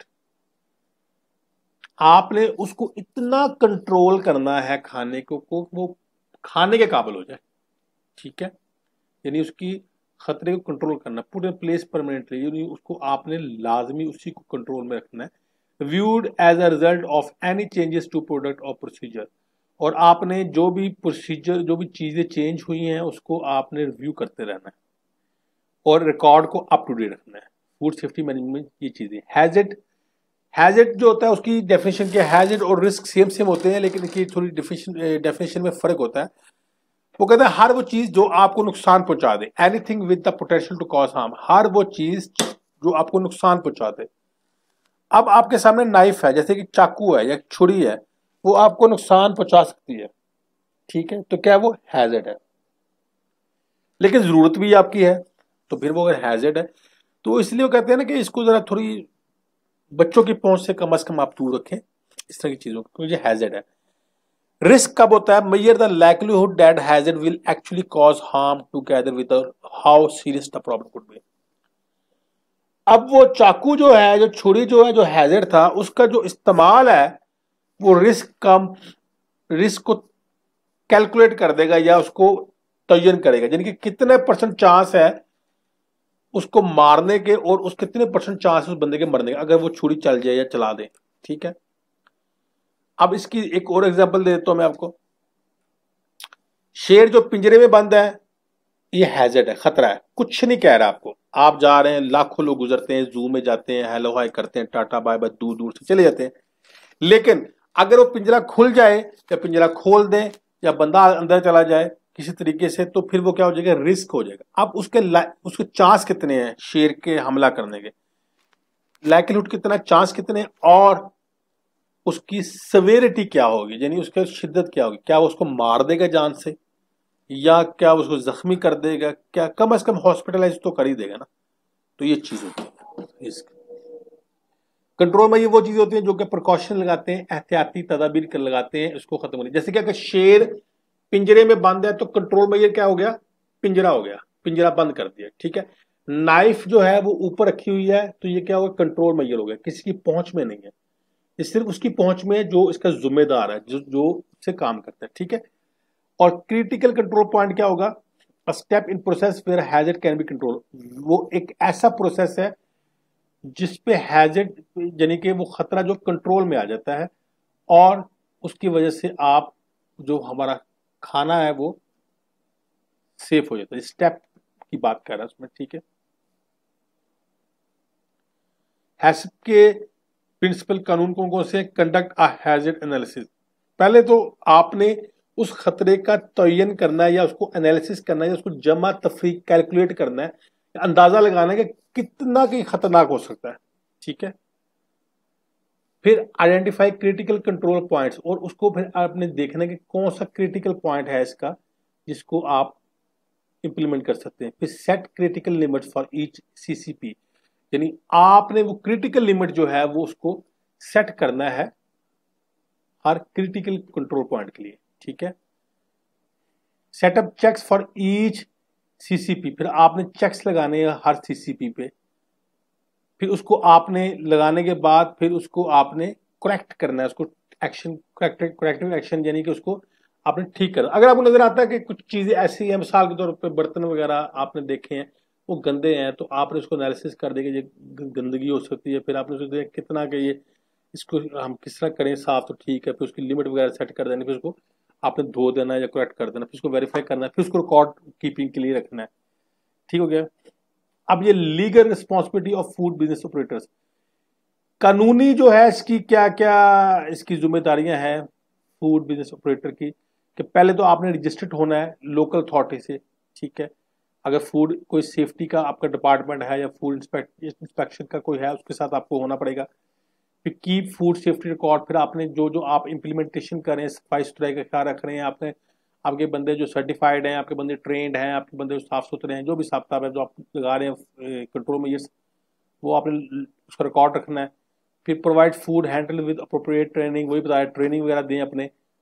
आपने उसको इतना कंट्रोल करना है खाने को, को वो खाने के काबिल हो जाए, ठीक है, यानी उसकी खतरे को कंट्रोल करना, पूरे प्लेस परमानेंटली, यानी उसको आपने लाजमी उसी को कंट्रोल में रखना है। Viewed as a result of any changes to product और प्रोसीजर, और आपने जो भी प्रोसीजर, जो भी चीजें चेंज हुई हैं उसको आपने रिव्यू करते रहना है और रिकॉर्ड को अप टू डेट रखना है। फूड सेफ्टी मैनेजमेंट ये चीजें। हैजर्ड, हैजर्ड जो होता है उसकी डेफिनेशन क्या है, हैजर्ड और रिस्क सेम सेम होते हैं लेकिन इनकी थोड़ी डेफिनेशन डेफिनेशन में फर्क होता है। वो कहते हैं हर वो चीज जो आपको नुकसान पहुंचा दे, anything with the potential to cause harm, हर वो चीज जो आपको नुकसान पहुंचा दे। अब आपके सामने नाइफ है, जैसे कि चाकू है या छुरी है, वो आपको नुकसान पहुंचा सकती है, ठीक है, तो क्या वो हैजर्ड है, लेकिन जरूरत भी आपकी है, तो फिर वो अगर हैजर्ड है तो इसलिए वो कहते हैं ना कि इसको जरा थोड़ी बच्चों की पहुंच से कम अज कम आप दूर रखें इस तरह की चीजों को, क्योंकि हैजर्ड है। रिस्क कब होता है, measure the likelihood that hazard will actually cause harm together with how serious the problem could be. अब वो चाकू जो है, जो छुरी जो है, जो हैजर्ड था, उसका जो इस्तेमाल है वो रिस्क कम, रिस्क को कैलकुलेट कर देगा या उसको तयन करेगा, यानी कि कितने परसेंट चांस है उसको मारने के और उस कितने परसेंट चांस उस बंदे के मरने के, अगर वो छुरी चल जाए या चला दे, ठीक है। अब इसकी एक और एग्जांपल दे देता हूं मैं आपको। शेर जो पिंजरे में बंद है ये हैजर्ड है, खतरा है, कुछ नहीं कह रहा आपको, आप जा रहे हैं, लाखों लोग गुजरते हैं, जू में जाते हैं, हेलो हाय करते हैं, टाटा बाय बाय, दूर दूर से चले जाते हैं, लेकिन अगर वो पिंजरा खुल जाए या पिंजरा खोल दें या बंदा अंदर चला जाए किसी तरीके से, तो फिर वो क्या हो जाएगा, रिस्क हो जाएगा। अब उसके उसके चांस कितने हैं शेर के हमला करने के, लाइक्लीहुड कितना, चांस कितने, और उसकी सवेरिटी क्या होगी, यानी उसकी शिद्दत क्या होगी, क्या वो उसको मार देगा जान से या क्या उसको जख्मी कर देगा, क्या कम अज कम हॉस्पिटलाइज तो कर ही देगा ना। तो ये चीज होती है इसकी कंट्रोल में, ये वो चीजें होती हैं जो कि प्रिकॉशन लगाते हैं, एहतियाती तदाबीर कर लगाते हैं इसको खत्म करने। जैसे कि अगर शेर पिंजरे में बंद है तो कंट्रोल में ये क्या हो गया, पिंजरा हो गया, पिंजरा बंद कर दिया, ठीक है। नाइफ जो है वो ऊपर रखी हुई है तो ये क्या होगा, कंट्रोल में ये हो गया, किसी की पहुंच में नहीं है, ये सिर्फ उसकी पहुंच में जो इसका जिम्मेदार है, जो जो से काम करता है, ठीक है। और क्रिटिकल कंट्रोल पॉइंट क्या होगा, a step in process where hazard can be control, वो एक ऐसा प्रोसेस है जिसपे हैजर्ड यानी कि वो खतरा जो कंट्रोल में आ जाता है और उसकी वजह से आप जो हमारा खाना है वो सेफ हो जाता है। स्टेप की बात कर रहा है उसमें, ठीक है। हैजर्ड के प्रिंसिपल कानून कौन कौन से, कंडक्ट अ हैजर्ड एनालिसिस, पहले तो आपने उस खतरे का तयन करना है या उसको एनालिसिस करना है या उसको जमा तफरीक कैलकुलेट करना है, अंदाजा लगाना है कि कितना की खतरनाक हो सकता है, ठीक है। फिर आइडेंटिफाई क्रिटिकल कंट्रोल पॉइंट्स, और उसको फिर आपने देखना है कि कौन सा क्रिटिकल पॉइंट है इसका जिसको आप इंप्लीमेंट कर सकते हैं। फिर set critical limits for each CCP, यानी आपने वो क्रिटिकल लिमिट जो है वो उसको सेट करना है हर क्रिटिकल कंट्रोल पॉइंट के लिए, ठीक है। Setup checks for each CCP, फिर आपने चेक्स लगाने हैं हर सीसीपी पे, फिर उसको आपने लगाने के बाद फिर उसको आपने करेक्ट करना है, उसको एक्शन करेक्टिव करेक्टिव एक्शन यानी कि उसको आपने ठीक करना। अगर आपको नजर आता है कि कुछ चीजें ऐसी हैं, मिसाल के तौर पे बर्तन वगैरह आपने देखे हैं वो गंदे हैं, तो आपने उसको एनालिसिस कर देंगे ये गंदगी हो सकती है, फिर आपने उसको कितना के ये इसको हम किस तरह करें साफ, तो ठीक है, फिर उसकी लिमिट वगैरह सेट कर देनी, फिर उसको आपने धो देना है या करेक्ट कर देना, फिर उसको वेरीफाई करना है, फिर उसको रिकॉर्ड कीपिंग के लिए रखना है, ठीक हो गया। अब ये legal responsibility of food business operators, कानूनी जो है इसकी क्या क्या इसकी जिम्मेदारियां हैं फूड बिजनेस ऑपरेटर की, कि पहले तो आपने रजिस्टर्ड होना है लोकल अथॉरिटी से, ठीक है। अगर फूड कोई सेफ्टी का आपका डिपार्टमेंट है या फूड इंस्पेक्शन का कोई है उसके साथ आपको होना पड़ेगा। फिर कीप फूड सेफ्टी रिकॉर्ड, फिर आपने जो जो आप इम्प्लीमेंटेशन कर रहे हैं, सफाई सुथराई का ख्याल रख रहे हैं, आपने आपके बंदे जो सर्टिफाइड हैं, आपके बंदे ट्रेंड हैं, आपके बंदे साफ सुथरे हैं, जो भी हिसाब किताब है जो आप लगा रहे हैं कंट्रोल मेजर्स, वो आपने उसका रिकॉर्ड रखना है। फिर provide food handle with appropriate training, वही बताया ट्रेनिंग वगैरह दें अपने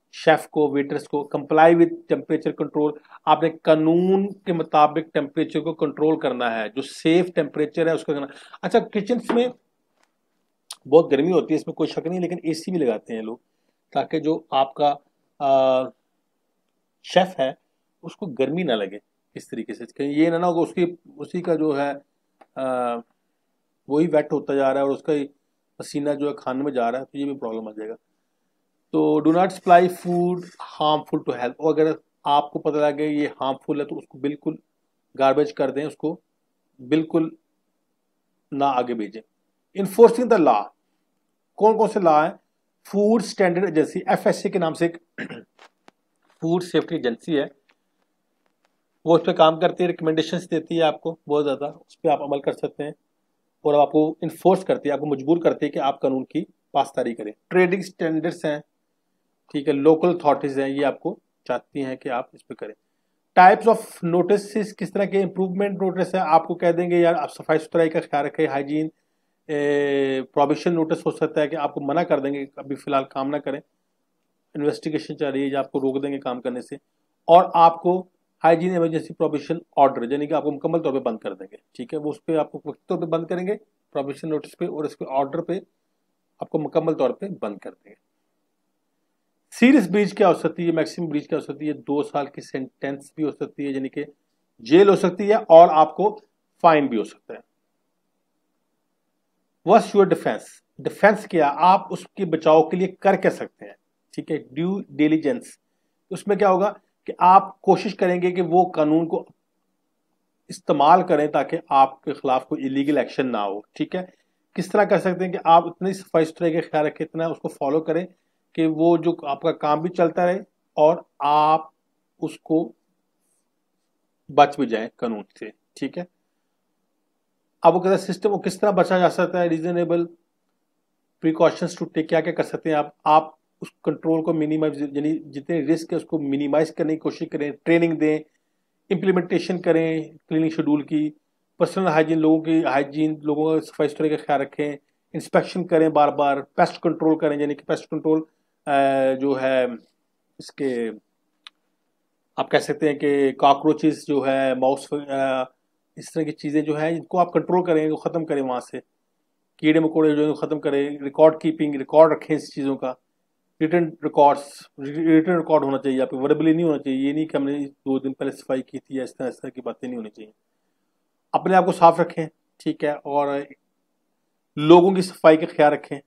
शेफ को, वेटर्स को, कंप्लाई विद टेम्परेचर कंट्रोल, आपने कानून के मुताबिक टेम्परेचर को कंट्रोल करना है, जो सेफ टेम्परेचर है उसका करना। अच्छा, किचन में बहुत गर्मी होती है, इसमें कोई शक नहीं, लेकिन एसी भी लगाते हैं लोग ताकि जो आपका आ, शेफ है उसको गर्मी ना लगे इस तरीके से, कहीं ये ना ना होगा उसकी उसी का जो है आ, वही वेट होता जा रहा है और उसका ही पसीना जो है खाने में जा रहा है, तो ये भी प्रॉब्लम आ जाएगा। तो do not supply food harmful to health, और अगर आपको पता लगे ये हार्मफुल है तो उसको बिल्कुल गार्बेज कर दें, उसको बिल्कुल ना आगे भेजें। इन्फोर्सिंग द लॉ, कौन कौन से लॉ है? फूड स्टैंडर्ड एजेंसी, एफएसए के नाम से एक फूड सेफ्टी एजेंसी है, वो उस पर काम करती है, रिकमेंडेशंस देती है आपको बहुत ज़्यादा, उस पर आप अमल कर सकते हैं और आपको इन्फोर्स करती है, आपको मजबूर करती है कि आप कानून की पासदारी करें। ट्रेडिंग स्टैंडर्ड्स हैं, ठीक है, लोकल अथॉरिटीज़ हैं, ये आपको चाहती हैं कि आप इस पर करें। टाइप्स ऑफ नोटिस, किस तरह के इंप्रूवमेंट नोटिस है, आपको कह देंगे यार आप सफाई सुथराई का ख्याल रखें, हाइजीन। प्रोविशन नोटिस हो सकता है कि आपको मना कर देंगे अभी फिलहाल काम ना करें, इन्वेस्टिगेशन चल रही है, या आपको रोक देंगे काम करने से, और आपको हाइजीन इमरजेंसी प्रोविशन ऑर्डर, यानी कि आपको मुकम्मल तौर पे बंद कर देंगे, ठीक है, वो उस पर आपको वक्त तौर पे बंद करेंगे प्रोविशन नोटिस पे, और इसके ऑर्डर पे आपको मुकम्मल तौर पे बंद कर देंगे। सीरियस ब्रीच क्या हो सकती है, मैक्सिमम ब्रीच क्या हो सकती है? दो साल की सेंटेंस भी हो सकती है, यानी कि जेल हो सकती है, और आपको फाइन भी हो सकता है। व्हाट्स योर डिफेंस, डिफेंस क्या, आप उसके बचाव के लिए कर क्या सकते हैं, ठीक है। ड्यू डिलीजेंस, उसमें क्या होगा कि आप कोशिश करेंगे कि वो कानून को इस्तेमाल करें ताकि आपके खिलाफ कोई इलीगल एक्शन ना हो, ठीक है। किस तरह कर सकते हैं कि आप इतनी सफाई सुथराई का ख्याल रखें, इतना उसको फॉलो करें कि वो जो आपका काम भी चलता रहे और आप उसको बच भी जाएं कानून से, ठीक है। अब वो कहता है सिस्टम को किस तरह बचा जा सकता है, रीजनेबल प्रिकॉशंस टू टेक, क्या क्या कर सकते हैं आप आप उस कंट्रोल को मिनिमाइज, यानी जितने रिस्क है उसको मिनिमाइज करने की कोशिश करें, ट्रेनिंग दें, इम्प्लीमेंटेशन करें क्लीनिंग शेड्यूल की, पर्सनल हाइजीन, लोगों की हाइजीन, लोगों का सफाई सुथराई का ख्याल रखें, इंस्पेक्शन करें बार बार, पेस्ट कंट्रोल करें, यानी कि पेस्ट कंट्रोल जो है इसके आप कह सकते हैं कि कॉकरोचेस जो है, माउस, इस तरह की चीज़ें जो है इनको आप कंट्रोल करें, वो ख़त्म करें, वहाँ से कीड़े मकोड़े जो है ख़त्म करें। रिकॉर्ड कीपिंग, रिकॉर्ड रखें इस चीज़ों का, रिटर्न रिकॉर्ड्स, रिटर्न रिकॉर्ड होना चाहिए, आपको वर्बली नहीं होना चाहिए, ये नहीं कि हमने दो दिन पहले सफाई की थी, इस तरह इस तरह की बातें नहीं होनी चाहिए। अपने आप को साफ रखें, ठीक है, और लोगों की सफाई का ख्याल रखें।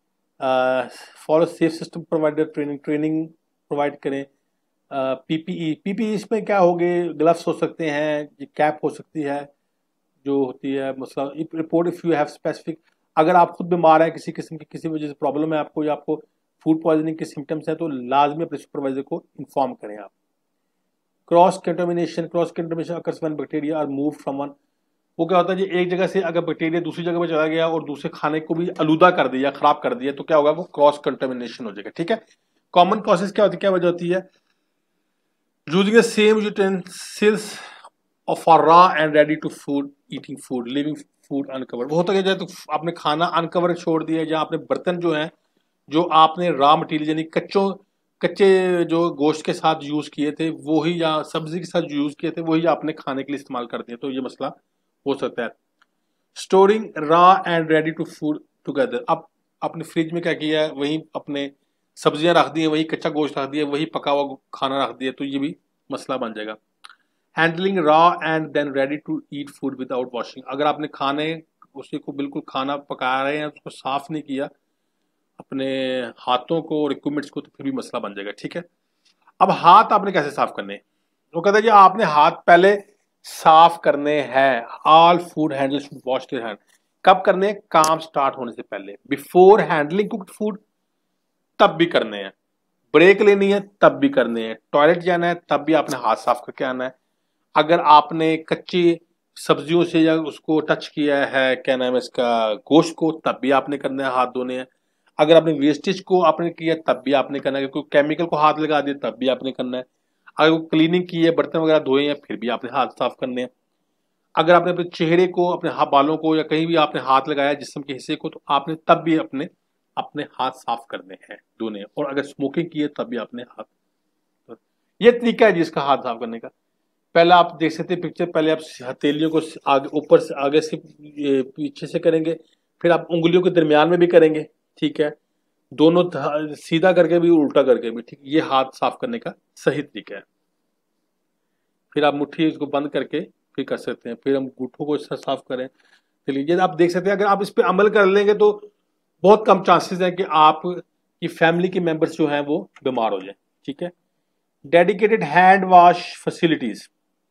Follow safe system provider, training training provide करें। पीपीई, पीपीई इसमें क्या हो गए, ग्लव्स हो सकते हैं, ये कैप हो सकती है जो होती है, मसला report if you have specific, अगर आप खुद बीमार हैं किसी किस्म की, किसी वजह से प्रॉब्लम है आपको, या आपको फूड पॉइजनिंग के सिम्टम्स हैं, तो लाजमी अपने सुपरवाइजर को इन्फॉर्म करें आप। Cross contamination, cross contamination occurs when bacteria are move from one, वो क्या होता है जी, एक जगह से अगर बैक्टीरिया दूसरी जगह पे चला गया और दूसरे खाने को भी आलूदा कर दिया, खराब कर दिया, तो क्या होगा, वो क्रॉस कंटामिनेशन हो जाएगा, ठीक है। कॉमन कॉजेज क्या होती है, क्या वजह होती है? Using the same utensils for raw and ready to food eating food, living food uncover, वो होता है तो आपने खाना अनकवर छोड़ दिया, या आपने बर्तन जो है जो आपने रॉ मटेरियल यानी कच्चों कच्चे जो गोश्त के साथ यूज किए थे वही, या सब्जी के साथ यूज किए थे वही आपने खाने के लिए इस्तेमाल कर दिया, तो ये मसला हो सकता है। Storing raw and ready to food together, अब अपने फ्रिज में क्या किया है, वही अपने सब्जियां रख दी है, वही कच्चा गोश्त रख दिया, वही पका हुआ खाना रख दिया, तो ये भी मसला बन जाएगा। Handling raw and then ready to eat food without washing, अगर आपने खाने उसी को बिल्कुल खाना पका रहे हैं उसको साफ नहीं किया अपने हाथों को और इक्विपमेंट्स को, तो फिर भी मसला बन जाएगा, ठीक है। अब हाथ आपने कैसे साफ करने, वो कहता है जी आपने हाथ पहले साफ करने हैं, all food handle should wash their hand, कब करने, काम स्टार्ट होने से पहले, बिफोर हैंडलिंग कुक्ड फूड तब भी करने हैं, ब्रेक लेनी है तब भी करने हैं, टॉयलेट जाना है तब भी आपने हाथ साफ करके आना है, अगर आपने कच्ची सब्जियों से या उसको टच किया है, क्या नाम है इसका, गोश्त को, तब भी आपने करना है, हाथ धोने हैं, अगर आपने वेस्टेज को आपने किया तब भी आपने करना है, कोई केमिकल को हाथ लगा दिया तब भी आपने करना है, अगर वो क्लीनिंग की है, बर्तन वगैरह धोए हैं, फिर भी आपने हाथ साफ करने हैं, अगर आपने अपने चेहरे को, अपने बालों को, या कहीं भी आपने हाथ लगाया जिस्म के हिस्से को, तो आपने तब भी अपने अपने हाथ साफ करने हैं धोने, और अगर स्मोकिंग की है तब भी अपने हाथ, ये तरीका है जिसका हाथ साफ करने का। पहले आप देख सकते हैं पिक्चर, पहले आप हथेलियों को आगे ऊपर से आगे से पीछे से करेंगे, फिर आप उंगलियों के दरमियान में भी करेंगे, ठीक है, दोनों सीधा करके भी उल्टा करके भी, ठीक, ये हाथ साफ करने का सही तरीका है। फिर आप मुट्ठी इसको बंद करके फिर कर सकते हैं, फिर हम गुठों को इस तरह साफ करें। चलिए ये आप देख सकते हैं, अगर आप इस पर अमल कर लेंगे तो बहुत कम चांसेस है कि आप की फैमिली के मेंबर्स जो हैं वो बीमार हो जाए, ठीक है। Dedicated hand wash facilities,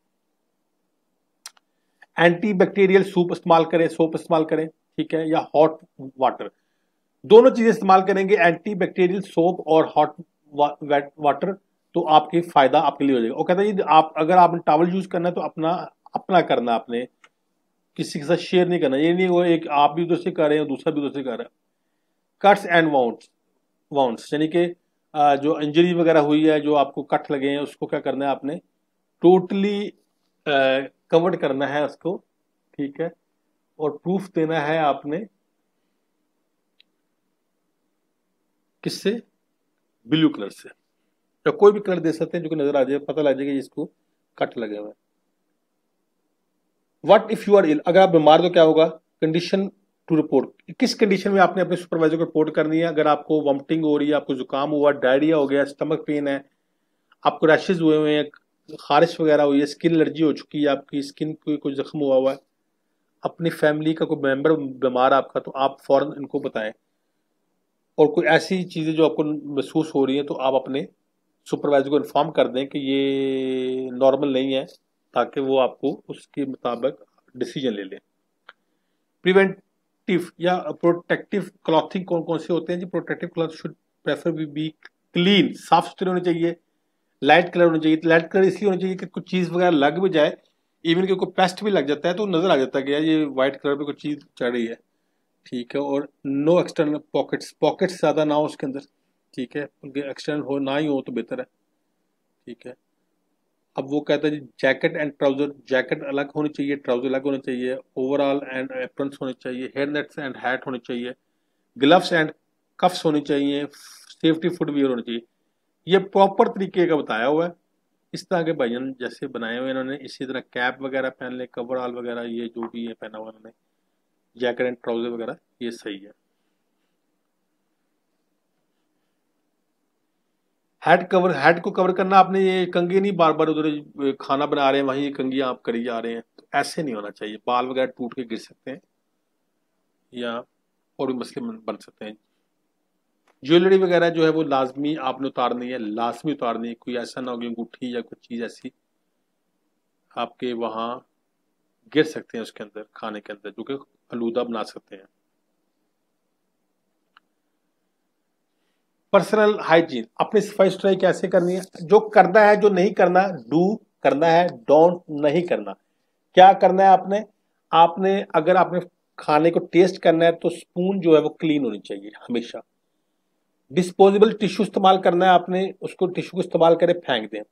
anti bacterial soup इस्तेमाल करें, सोप इस्तेमाल करें, ठीक है, या हॉट वाटर, दोनों चीजें इस्तेमाल करेंगे, एंटी बैक्टीरियल सोप और हॉट वाटर, तो आपके फायदा आपके लिए हो जाएगा। वो कहता है आप अगर आपने टॉवल यूज करना है तो अपना अपना करना, आपने किसी के साथ शेयर नहीं करना, ये नहीं वो एक आप भी उधर से कर रहे हैं दूसरा भी उधर से कर रहा है। कट्स एंड वाउंड्स, वाउंड्स यानी कि जो इंजरी वगैरह हुई है, जो आपको कट लगे हैं, उसको क्या करना है आपने टोटली कवर्ड करना है उसको, ठीक है, और प्रूफ देना है आपने किससे, ब्लू कलर से, या कोई भी कलर दे सकते हैं जो कि नजर आ जाए, पता लग जाएगा इसको कट लगे हुए। What if you are ill, अगर आप बीमार तो क्या होगा, कंडीशन टू रिपोर्ट, किस कंडीशन में आपने अपने सुपरवाइजर को रिपोर्ट करनी है। अगर आपको वॉमिटिंग हो रही है, आपको जुकाम हुआ, डायरिया हो गया, स्टमक पेन है, आपको रैशेज हुए हुए हैं, खारिश वगैरह हुई है, स्किन एलर्जी हो चुकी है, आपकी स्किन कोई कोई जख्म हुआ हुआ है, अपनी फैमिली का कोई मेंबर बीमार है आपका, तो आप फौरन इनको बताएं। और कोई ऐसी चीज़ें जो आपको महसूस हो रही हैं तो आप अपने सुपरवाइजर को इन्फॉर्म कर दें कि ये नॉर्मल नहीं है, ताकि वो आपको उसके मुताबिक डिसीजन ले लें। प्रिवेंटिव या प्रोटेक्टिव क्लॉथिंग कौन कौन से होते हैं जी। Protective cloth should prefer be clean, साफ सुथरे होने चाहिए, लाइट कलर होना चाहिए। लाइट कलर इसलिए होना चाहिए कि कुछ चीज़ वगैरह लग भी जाए, इवन कि कोई पेस्ट भी लग जाता है तो नजर आ जाता है कि यार ये व्हाइट कलर पे कुछ चीज़ चढ़ रही है, ठीक है। और नो एक्सटर्नल पॉकेट्स, पॉकेट्स ज़्यादा ना हो उसके अंदर, ठीक है, उनके एक्सटर्नल हो ना ही हो तो बेहतर है, ठीक है। अब वो कहता है जी जैकेट एंड ट्राउजर, जैकेट अलग होनी चाहिए, ट्राउजर अलग होने चाहिए, ओवरऑल एंड एप्रन्स होने चाहिए, हेयर नेट्स एंड हैट होने चाहिए, ग्लव्स एंड कफ्स होनी चाहिए, सेफ्टी फुटवियर होनी चाहिए। ये प्रॉपर तरीके का बताया हुआ है, इस तरह के भाईजान जैसे बनाए हुए इन्होंने, इसी तरह कैप वगैरह पहन ले, कवरऑल वगैरह, ये जो भी है पहना हुआ इन्होंने, जैकेट एंड ट्राउजर वगैरह, ये सही है। हेड कवर, हेड को कवर करना आपने, ये कंघी नहीं बार बार उधर खाना बना रहे हैं वहीं कंघी आप करी जा रहे हैं, तो ऐसे नहीं होना चाहिए, बाल वगैरह टूट के गिर सकते हैं या और भी मसले बन सकते हैं। ज्वेलरी वगैरह जो है वो लाजमी आपने उतारनी है, लाजमी उतारनी है, कोई ऐसा ना हो कि अंगूठी या कुछ चीज़ ऐसी आपके वहाँ गिर सकते हैं उसके अंदर, खाने के अंदर, जो कि आलूदा बना सकते हैं। पर्सनल हाइजीन, अपनी सफाई सुथराई कैसे करनी है, जो करना है, जो नहीं करना, डू करना है, डोंट नहीं करना। क्या करना है आपने, आपने अगर आपने खाने को टेस्ट करना है तो स्पून जो है वो क्लीन होनी चाहिए हमेशा। डिस्पोजेबल टिश्यू इस्तेमाल करना है आपने, उसको टिश्यू को इस्तेमाल करें, फेंक दें।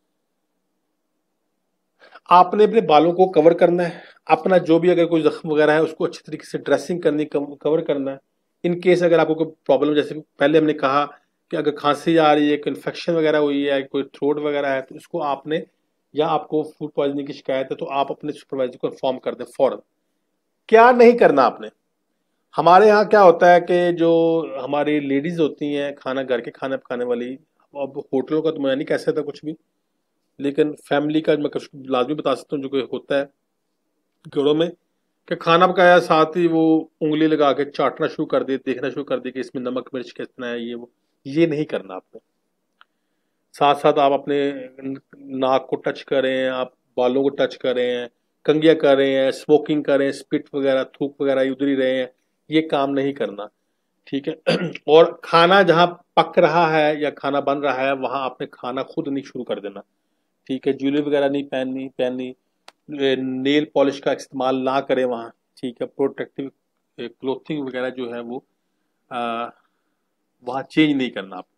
आपने अपने बालों को कवर करना है, अपना जो भी अगर कोई जख्म वगैरह है उसको अच्छी तरीके से ड्रेसिंग करनी, कवर करना है। इन केस अगर आपको कोई प्रॉब्लम, जैसे पहले हमने कहा कि अगर खांसी आ रही है, कोई इन्फेक्शन वगैरह हुई है, कोई थ्रोट वगैरह है, तो इसको आपने, या आपको फूड पॉइजनिंग की शिकायत है, तो आप अपने सुपरवाइजर को इन्फॉर्म कर दें फौरन। क्या नहीं करना आपने, हमारे यहाँ क्या होता है कि जो हमारी लेडीज होती हैं खाना, घर के खाना पकाने वाली, अब होटलों का तो मैं नहीं कह सकता कुछ भी, लेकिन फैमिली का मैं कुछ लाजमी बता सकता हूँ जो कि होता है घरों में, कि खाना पकाया साथ ही वो उंगली लगा के चाटना शुरू कर दे, देखना शुरू कर दे कि इसमें नमक मिर्च कितना है, ये वो, ये नहीं करना आपने। साथ साथ आप अपने नाक को टच करें, आप बालों को टच करें, कंघिया कर रहे हैं, स्मोकिंग करें, स्पिट वगैरह, थूक वगैरह उधर ही रहे हैं, ये काम नहीं करना, ठीक है। और खाना जहाँ पक रहा है या खाना बन रहा है वहां आपने खाना खुद नहीं शुरू कर देना, ठीक है। ज्वेलरी वगैरह नहीं पहननी पहननी नेल पॉलिश का इस्तेमाल ना करें वहाँ, ठीक है। प्रोटेक्टिव क्लोथिंग वगैरह जो है वो आ, वहाँ चेंज नहीं करना आप।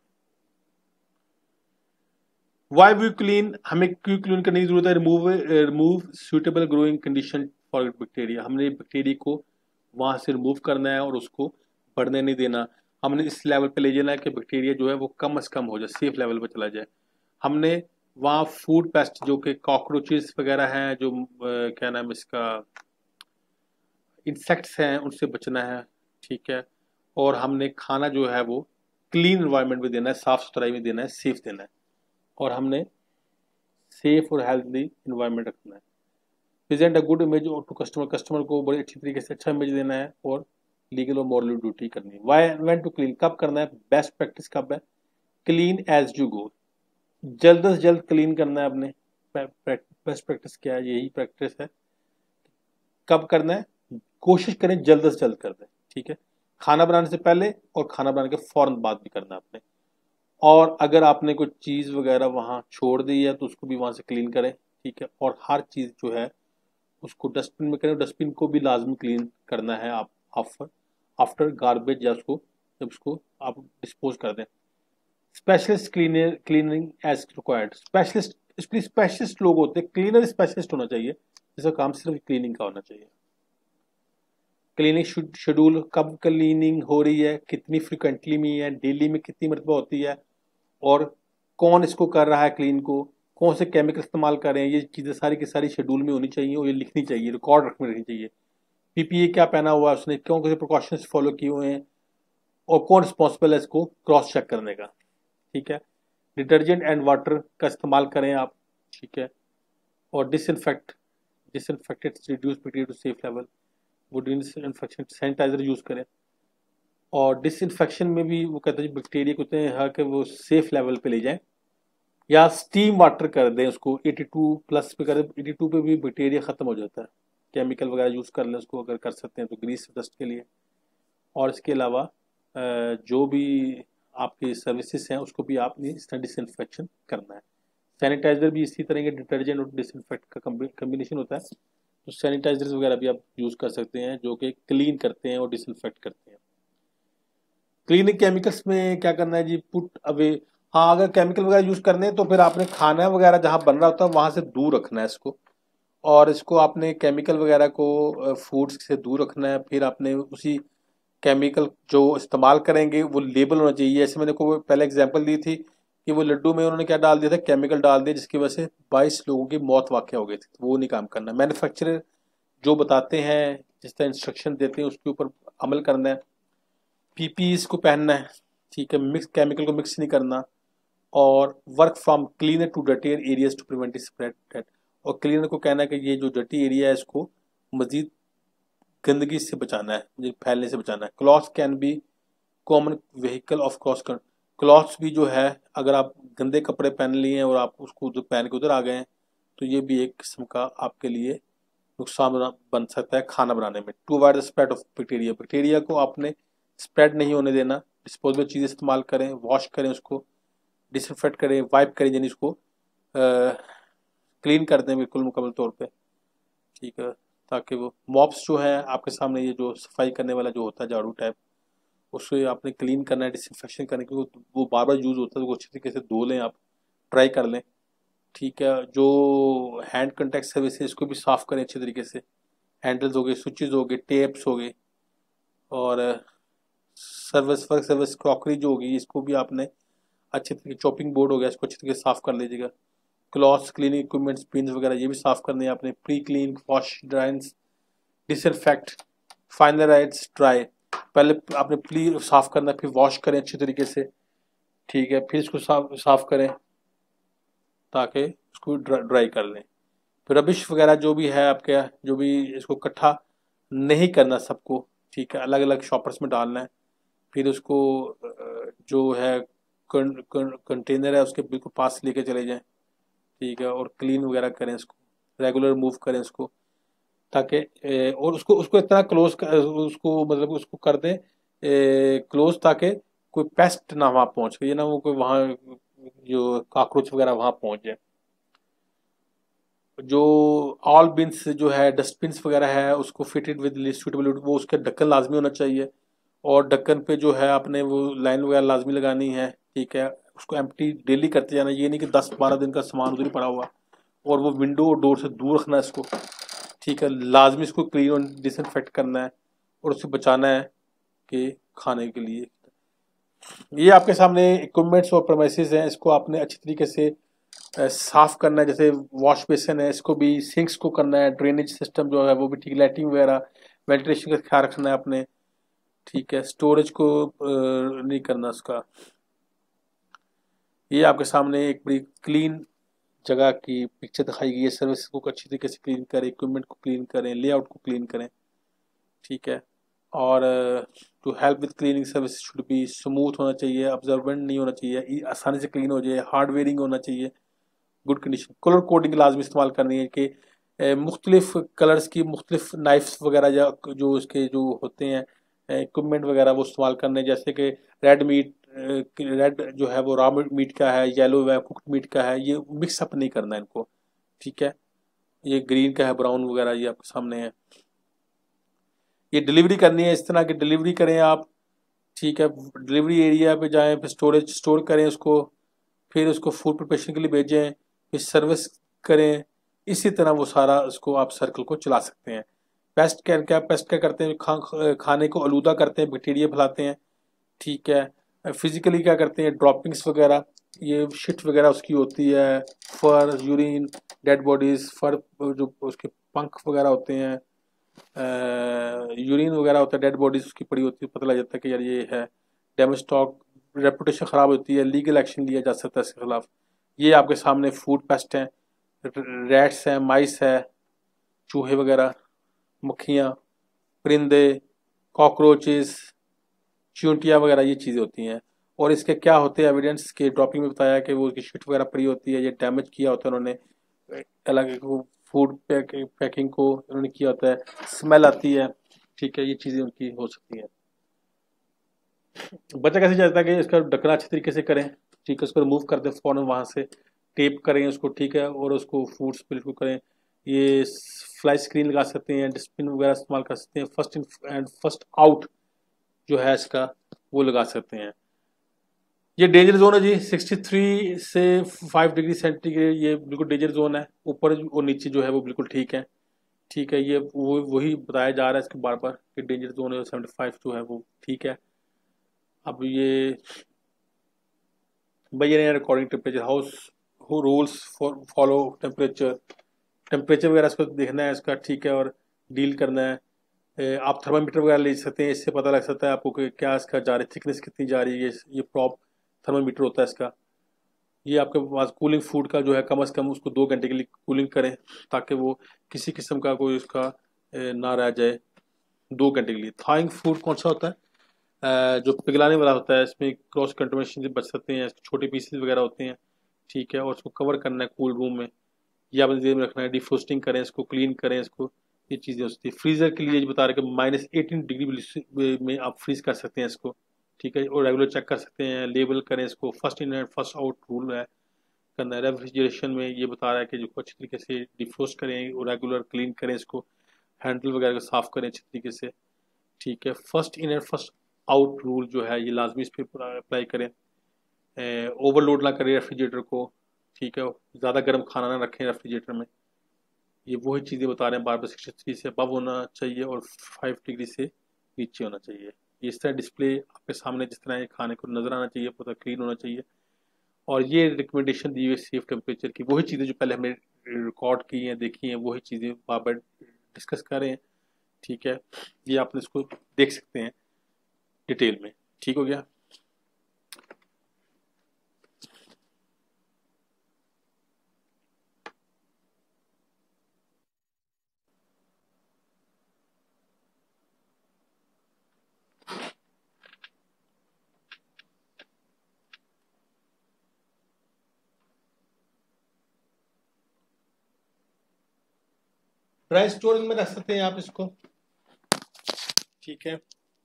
वाई वी क्लीन, हमें क्यों क्लीन करने की जरूरत है, remove remove suitable growing condition for bacteria, हमने बैक्टीरिया को वहां से रिमूव करना है और उसको बढ़ने नहीं देना। हमने इस लेवल पे ले जाना है कि बैक्टीरिया जो है वो कम से कम हो जाए, सेफ लेवल पे चला जाए। हमने वहाँ फूड पेस्ट जो कि कॉकरोचेस वगैरह हैं, जो अ, क्या नाम इसका, इंसेक्ट्स हैं, उनसे बचना है, ठीक है। और हमने खाना जो है वो क्लीन एनवायरनमेंट में देना है, साफ सुथराई में देना है, सेफ देना है। और हमने सेफ और हेल्थी एनवायरनमेंट रखना है। Present a good image to customer, customer को बड़े अच्छी तरीके से अच्छा इमेज देना है। और लीगल और मॉरल ड्यूटी करनी है। वाई व्हेन टू क्लीन, कब करना है, बेस्ट प्रैक्टिस कब है, क्लीन एज यू गो, जल्द से जल्द क्लीन करना है आपने। बेस्ट प्रैक्टिस क्या है, यही प्रैक्टिस है। कब करना है, कोशिश करें जल्द से जल्द कर दें, ठीक है। खाना बनाने से पहले और खाना बनाने के फौरन बाद भी करना है आपने। और अगर आपने कोई चीज़ वगैरह वहाँ छोड़ दी है तो उसको भी वहाँ से क्लीन करें, ठीक है। और हर चीज़ जो है उसको डस्टबिन में करें, डस्टबिन को भी लाजमी क्लीन करना है आप आफ्टर आफ्टर गार्बेज, या उसको जब उसको आप डिस्पोज कर दें। Specialist cleaner cleaning as required, specialist इसलिए स्पेशलिस्ट लोग होते हैं, क्लीनर स्पेशलिस्ट होना चाहिए जिसका काम सिर्फ क्लीनिंग का होना चाहिए। क्लीनिंग शेड्यूल, कब क्लीनिंग हो रही है, कितनी फ्रिक्वेंटली में है, डेली में कितनी मरतबा होती है, और कौन इसको कर रहा है क्लीन को, कौन से केमिकल इस्तेमाल कर रहे हैं, ये चीज़ें सारी की सारी शेड्यूल में होनी चाहिए और ये लिखनी चाहिए, रिकॉर्ड रखनी रहनी चाहिए। पीपीई क्या पहना हुआ है उसने, कौन से प्रिकॉशंस फॉलो किए हुए हैं, और कौन रिस्पॉन्सिबल है इसको क्रॉस चेक करने का, ठीक है। डिटर्जेंट एंड वाटर का इस्तेमाल करें आप, ठीक है। और disinfect disinfected reduce bacteria to safe level, वो डिसइंफेक्शन सैनिटाइजर यूज़ करें। और डिसइंफेक्शन में भी वो कहते हैं बैक्टीरिया को होते हैं कि वो सेफ लेवल पे ले जाएं, या स्टीम वाटर कर दें उसको, बयासी प्लस पे करें, बयासी पे भी बैक्टीरिया ख़त्म हो जाता है। केमिकल वगैरह यूज़ कर लें उसको, अगर कर सकते हैं तो ग्रीस डस्ट के लिए। और इसके अलावा जो भी आपकी सर्विसेज हैं उसको भी आपने इस तरह डिसइंफेक्शन करना है। सैनिटाइजर भी इसी तरह के डिटर्जेंट और डिसइंफेक्ट का कम्बिनेशन होता है, तो सैनिटाइजर्स वगैरह भी आप यूज़ कर सकते हैं जो कि क्लीन करते हैं और डिसइंफेक्ट करते हैं। क्लीनिंग केमिकल्स में क्या करना है जी, पुट अवे। हाँ, अगर केमिकल वगैरह यूज़ करने हैं तो फिर आपने खाना वगैरह जहाँ बन रहा होता है वहाँ से दूर रखना है इसको, और इसको आपने केमिकल वगैरह को फूड्स से दूर रखना है। फिर आपने उसी केमिकल जो इस्तेमाल करेंगे वो लेबल होना चाहिए। जैसे मैंने को पहले एग्जांपल दी थी कि वो लड्डू में उन्होंने क्या डाल दिया था, केमिकल डाल दिया, जिसकी वजह से बाईस लोगों की मौत वाक़या हो गई थी। तो वो नहीं काम करना। मैन्युफैक्चरर जो बताते हैं, जिस तरह इंस्ट्रक्शन देते हैं उसके ऊपर अमल करना है। पीपीईस को पहनना है, ठीक है, मिक्स केमिकल को मिक्स नहीं करना। और work from cleaner to dirty areas to prevent spread. और क्लीनर को कहना है कि ये जो डर्टी एरिया है इसको मजीद गंदगी से बचाना है, मुझे फैलने से बचाना है। Cloths can be common vehicle of cross. Cloths भी जो है, अगर आप गंदे कपड़े पहन लिए हैं और आप उसको उधर पहन के उधर आ गए हैं तो ये भी एक किस्म का आपके लिए नुकसान बन सकता है खाना बनाने में। To avoid the spread of bacteria, bacteria को आपने स्प्रेड नहीं होने देना। डिस्पोजेबल चीज़ इस्तेमाल करें, वॉश करें उसको, डिसइंफेक्ट करें, वाइप करें, यानी उसको क्लीन कर दें बिल्कुल मुकम्मल तौर पे, ठीक है। ताकि वो मॉप्स जो है आपके सामने, ये जो सफाई करने वाला जो होता है झाड़ू टाइप, उससे आपने क्लीन करना है, डिसइंफेक्शन करने के, वो बार बार यूज़ होता है तो वो अच्छी तरीके से धो लें, आप ट्राई कर लें, ठीक है। जो हैंड कंटेक्ट सर्विस है इसको भी साफ़ करें अच्छे तरीके से। हैंडल्स हो गए, स्विचेस हो गए, टेप्स हो गए, और सर्विस वर्क सर्विस क्रॉकरी जो होगी इसको भी आपने अच्छे तरीके, चॉपिंग बोर्ड हो गया इसको अच्छे तरीके से साफ़ कर लीजिएगा। क्लॉथ्स, क्लीनिंग इक्विपमेंट्स, पिन्स वगैरह ये भी साफ़ करने हैं आपने। Pre clean, wash, rinse, disinfect, finalise, dry. पहले आपने प्ली साफ़ करना है, फिर वॉश करें अच्छे तरीके से, ठीक है, फिर इसको साफ साफ़ करें ताकि उसको ड्राई कर लें। फिर रबिश वगैरह जो भी है आपके, जो भी, इसको इकट्ठा नहीं करना सबको, ठीक है, अलग अलग शॉपर्स में डालना है। फिर उसको जो है कंटेनर है उसके बिल्कुल पास लेके चले जाएं, ठीक है, और क्लीन वगैरह करें इसको, रेगुलर मूव करें इसको, ताकि और उसको उसको इतना क्लोज उसको मतलब उसको कर दें क्लोज, ताकि कोई पेस्ट ना वहाँ पहुँच गई ना, वो कोई वहाँ जो कॉकरोच वगैरह वहाँ पहुँच जाए। जो ऑल बिन्स जो है, डस्टबिन्स वगैरह है, उसको फिटेड विद सूटेबल, वो उसके ढक्कन लाजमी होना चाहिए। और ढक्कन पे जो है आपने वो लाइन वगैरह लाजमी लगानी है, ठीक है। उसको एम्प्टी डेली करते जाना, ये नहीं कि दस बारह दिन का सामान उधर ही पड़ा हुआ। और वो विंडो और डोर से दूर रखना है इसको, ठीक है, लाजमी इसको क्लीन और डिसइंफेक्ट करना है और उससे बचाना है कि खाने के लिए। ये आपके सामने इक्विपमेंट्स और प्रेमिसेस हैं, इसको आपने अच्छी तरीके से अ, साफ करना है। जैसे वॉश बेसिन है, इसको भी, सिंक्स को करना है, ड्रेनेज सिस्टम जो है वो भी ठीक, लाइटिंग वगैरह, वेंटिलेशन का ख्याल रखना है आपने। ठीक है, स्टोरेज को अ, नहीं करना उसका। ये आपके सामने एक बड़ी क्लीन जगह की पिक्चर दिखाई गई है। सर्विस को अच्छी तरीके से क्लीन करें, इक्विपमेंट को क्लीन करें, लेआउट को क्लीन करें। ठीक है, और to help with cleaning service should be smooth होना चाहिए, ऑब्जर्वेंट नहीं होना चाहिए, ई- आसानी से क्लीन हो जाए, हार्डवेयरिंग होना चाहिए, गुड कंडीशन। कलर कोडिंग लाजमी इस्तेमाल करनी है कि अ, मुख्तलिफ कलर्स की मुख्तलिफ नाइफ्स वगैरह या जो उसके जो होते हैं इक्विपमेंट वगैरह वो इस्तेमाल करने, जैसे कि रेड मीट, रेड जो है वो रॉ मीट का है, येलो है कुक्ड मीट का है, ये मिक्स अप नहीं करना है इनको। ठीक है, ये ग्रीन का है, ब्राउन वगैरह, ये आपके सामने है। ये डिलीवरी करनी है, इस तरह की डिलीवरी करें आप। ठीक है, डिलीवरी एरिया पे जाएं, फिर स्टोरेज स्टोर करें उसको, फिर उसको फूड प्रिपरेशन के लिए भेजें, फिर सर्विस करें। इसी तरह वो सारा उसको आप सर्कल को चला सकते हैं। पेस्ट क्या क्या पेस्ट क्या करते हैं, खा, खाने को आलूदा करते हैं, बैक्टीरिया फैलाते हैं। ठीक है, फिजिकली क्या करते हैं, ड्रॉपिंग्स वगैरह, ये शिट वगैरह उसकी होती है, fur, urine, dead bodies, fur जो उसके पंख वगैरह होते हैं, यूरिन वगैरह होता है, डेड बॉडीज उसकी पड़ी होती है, पता लग जाता है कि यार ये है डैमेज स्टॉक, रेपुटेशन ख़राब होती है, लीगल एक्शन लिया जा सकता है इसके खिलाफ। ये आपके सामने फूड पेस्ट हैं, रैट्स हैं, माइस है, चूहे वगैरह, मक्खियाँ, परिंदे, कॉकरोचेस, चींटियाँ वगैरह, ये चीज़ें होती हैं। और इसके क्या होते हैं एविडेंस के ड्रॉपिंग में बताया कि वो उसकी शिट वगैरह पड़ी होती है, ये डैमेज किया होता है उन्होंने, अलग फूड पैकिंग पैकिंग को उन्होंने किया होता है, स्मेल आती है। ठीक है, ये चीज़ें उनकी हो सकती हैं। बच्चा कैसे चाहता है कि इसका ढकना अच्छी तरीके से करें। ठीक है, उसको रिमूव कर दें फ़ौरन वहाँ से, टेप करें उसको। ठीक है, और उसको फूड्स बिल्कुल करें। ये फ्लाई स्क्रीन लगा सकते हैं, डस्टबिन वगैरह इस्तेमाल कर सकते हैं, first in and first out जो है इसका वो लगा सकते हैं। ये डेंजर जोन है जी, सिक्सटी थ्री से फाइव डिग्री सेंटीग्रेड, ये बिल्कुल डेंजर जोन है। ऊपर और नीचे जो है वो बिल्कुल ठीक है। ठीक है, ये वो वही बताया जा रहा है इसके बार बार कि डेंजर जोन है, सेवेंटी फाइव जो है वो ठीक है। अब ये भैया according temperature house who rules for follow temperature, temperature वगैरह इसको देखना है इसका। ठीक है, और डील करना है। ए, आप थर्मामीटर वगैरह ले सकते हैं, इससे पता लग सकता है आपको कि क्या इसका जा रही थिकनेस कितनी जा रही है। ये प्रॉप थर्मामीटर होता है इसका। ये आपके पास कूलिंग फूड का जो है, कम से कम उसको दो घंटे के लिए कूलिंग करें, ताकि वो किसी किस्म का कोई उसका ए, ना रह जाए। दो घंटे के लिए। थाइंग फूड कौन सा होता है, अ, जो पिघलाने वाला होता है, इसमें क्रॉस कंटामिनेशन से बच सकते हैं, छोटे पीसेस वगैरह होते हैं। ठीक है, और उसको कवर करना है कूल रूम में, या आपने देर में रखना है, डिफ्रोस्टिंग करें इसको, क्लीन करें इसको, ये चीज़ें हो सकती है। फ्रीजर के लिए जो बता रहे कि माइनस एटीन डिग्री में आप फ्रीज कर सकते हैं इसको। ठीक है, और रेगुलर चेक कर सकते हैं, लेबल करें इसको, first in and first out rule है करना है। रेफ्रिजरेशन में ये बता रहा है कि जो अच्छी तरीके से डिफ्रोस्ट करें और रेगुलर क्लीन करें इसको, हैंडल वगैरह को साफ करें अच्छी तरीके से। ठीक है, first in and first out rule जो है ये लाजमी इस पर अप्लाई करें। ओवरलोड ना करें रेफ्रिजरेटर को। ठीक है, ज़्यादा गर्म खाना ना रखें रेफ्रिजरेटर में। ये वही चीज़ें बता रहे हैं बार बार, सिक्सटी थ्री से अबव होना चाहिए और फाइव डिग्री से नीचे होना चाहिए। इस तरह डिस्प्ले आपके सामने जिस तरह ये खाने को नजर आना चाहिए, पूरा क्लीन होना चाहिए। और ये रिकमेंडेशन दी हुई सेफ टेम्परेचर की, वही चीज़ें जो पहले हमने रिकॉर्ड की हैं, देखी हैं, वही चीज़ें बार बार डिस्कस कर रहे हैं। ठीक है, ये आपने इसको देख सकते हैं डिटेल में। ठीक हो गया। ड्राई स्टोरेज में रख सकते हैं आप इसको। ठीक है,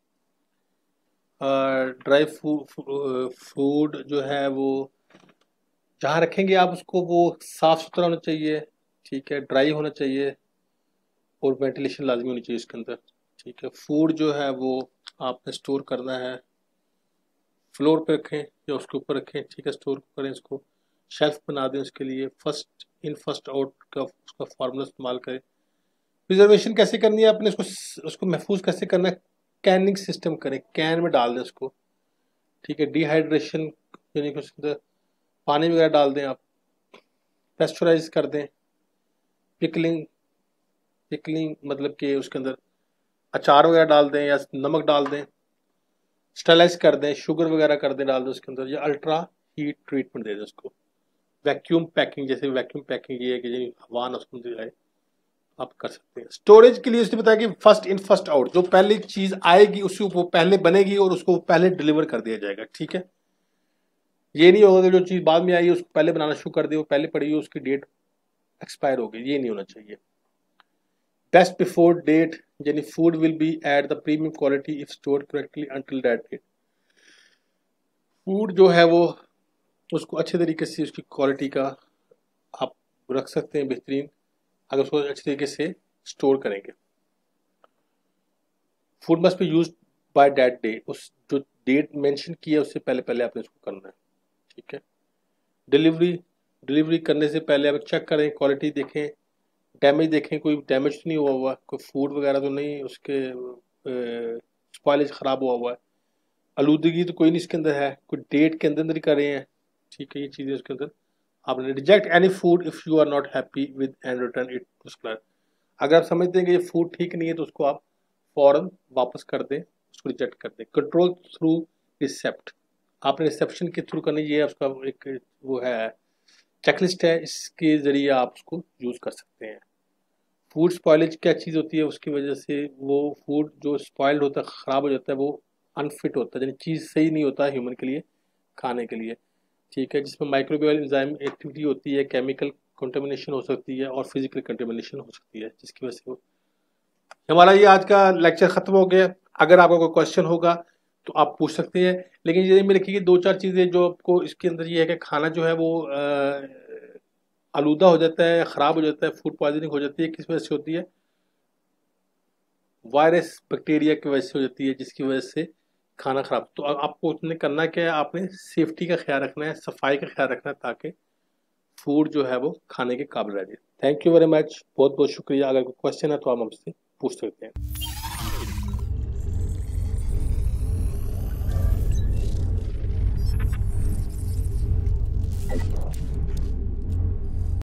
ड्राई फूड जो है वो जहाँ रखेंगे आप उसको, वो साफ सुथरा होना चाहिए। ठीक है, ड्राई होना चाहिए, और वेंटिलेशन लाजमी होनी चाहिए इसके अंदर। ठीक है, फूड जो है वो आपने स्टोर करना है, फ्लोर पे रखें या उसके ऊपर रखें। ठीक है, स्टोर करें इसको, शेल्फ बना दें उसके लिए, फर्स्ट इन फर्स्ट आउट का उसका फार्मूला इस्तेमाल करें। प्रिजर्वेशन कैसे करनी है आपने उसको उसको महफूज कैसे करना है, कैनिंग सिस्टम करें, कैन में डाल दें उसको। ठीक है। डिहाइड्रेशन यानी कि उसके अंदर पानी वगैरह डाल दें आप। पेस्चराइज कर दें। पिकलिंग, पिकलिंग मतलब कि उसके अंदर अचार वगैरह डाल दें या नमक डाल दें। स्टरलाइज कर दें, शुगर वगैरह कर दें, डाल दें उसके अंदर, या अल्ट्रा हीट ट्रीटमेंट दे दें उसको। वैक्यूम पैकिंग, जैसे वैक्यूम पैकिंग ये है कि हवा ना उसको जाए, आप कर सकते हैं। स्टोरेज के लिए उसने बताया कि फर्स्ट इन फर्स्ट आउट, जो पहली चीज आएगी उसी वो पहले बनेगी और उसको पहले डिलीवर कर दिया जाएगा। ठीक है, ये नहीं होगा कि जो चीज बाद में आई है उसको पहले बनाना शुरू कर दे, वो पहले पड़ी है उसकी डेट एक्सपायर हो गई, ये नहीं होना चाहिए। बेस्ट बिफोर डेट यानी food will be at the premium quality if stored correctly until that date. Food जो है वो उसको अच्छे तरीके से उसकी क्वालिटी का आप रख सकते हैं बेहतरीन, अगर उसको अच्छे तरीके से स्टोर करेंगे। Food must be use by that day, उस जो डेट मेंशन की है उससे पहले पहले आपने उसको करना है। ठीक है। डिलीवरी, डिलीवरी करने से पहले आप चेक करें, क्वालिटी देखें, डैमेज देखें, कोई डैमेज तो नहीं हुआ हुआ, कोई फूड वगैरह तो नहीं उसके स्पॉइलेज ख़राब हुआ हुआ है, आलूदगी तो कोई नहीं इसके अंदर है, कोई डेट के अंदर अंदर ही कर रहे हैं। ठीक है, ये चीज़ें उसके अंदर आपने reject any food if you are not happy with and return it to supplier. अगर आप समझते हैं कि ये फूड ठीक नहीं है तो उसको आप फ़ौरन वापस कर दें, उसको रिजेक्ट कर दें। कंट्रोल थ्रू रिसेप्ट, आपने रिसेप्शन के थ्रू करनी, ये उसका एक वो है चेकलिस्ट है, इसके ज़रिए आप उसको यूज़ कर सकते हैं। फूड स्पॉइलेज क्या चीज़ होती है, उसकी वजह से वो फूड जो स्पॉइल्ड होता है, ख़राब हो जाता है, वो अनफिट होता है, यानी चीज़ सही नहीं होता है ह्यूमन के लिए खाने के लिए। ठीक है, जिसमें माइक्रोबियल एंजाइम एक्टिविटी होती है, केमिकल कंटेमिनेशन हो सकती है और फिजिकल कंटेमिनेशन हो सकती है, जिसकी वजह से वो। हमारा ये आज का लेक्चर ख़त्म हो गया। अगर आपका कोई क्वेश्चन होगा तो आप पूछ सकते हैं, लेकिन ये में रखिए दो चार चीज़ें जो आपको इसके अंदर ये है कि खाना जो है वो आलूदा हो जाता है, ख़राब हो जाता है, फूड पॉइजनिंग हो जाती है, किस वजह से होती है? वायरस बैक्टीरिया की वजह से हो जाती है, जिसकी वजह से खाना ख़राब। तो आपको उसने करना क्या है, आपने सेफ्टी का ख्याल रखना है, सफाई का ख्याल रखना है, ताकि फूड जो है वो खाने के काबिल रह जाए। थैंक यू वेरी मच, बहुत बहुत शुक्रिया। अगर कोई क्वेश्चन है तो आप हमसे पूछ सकते हैं।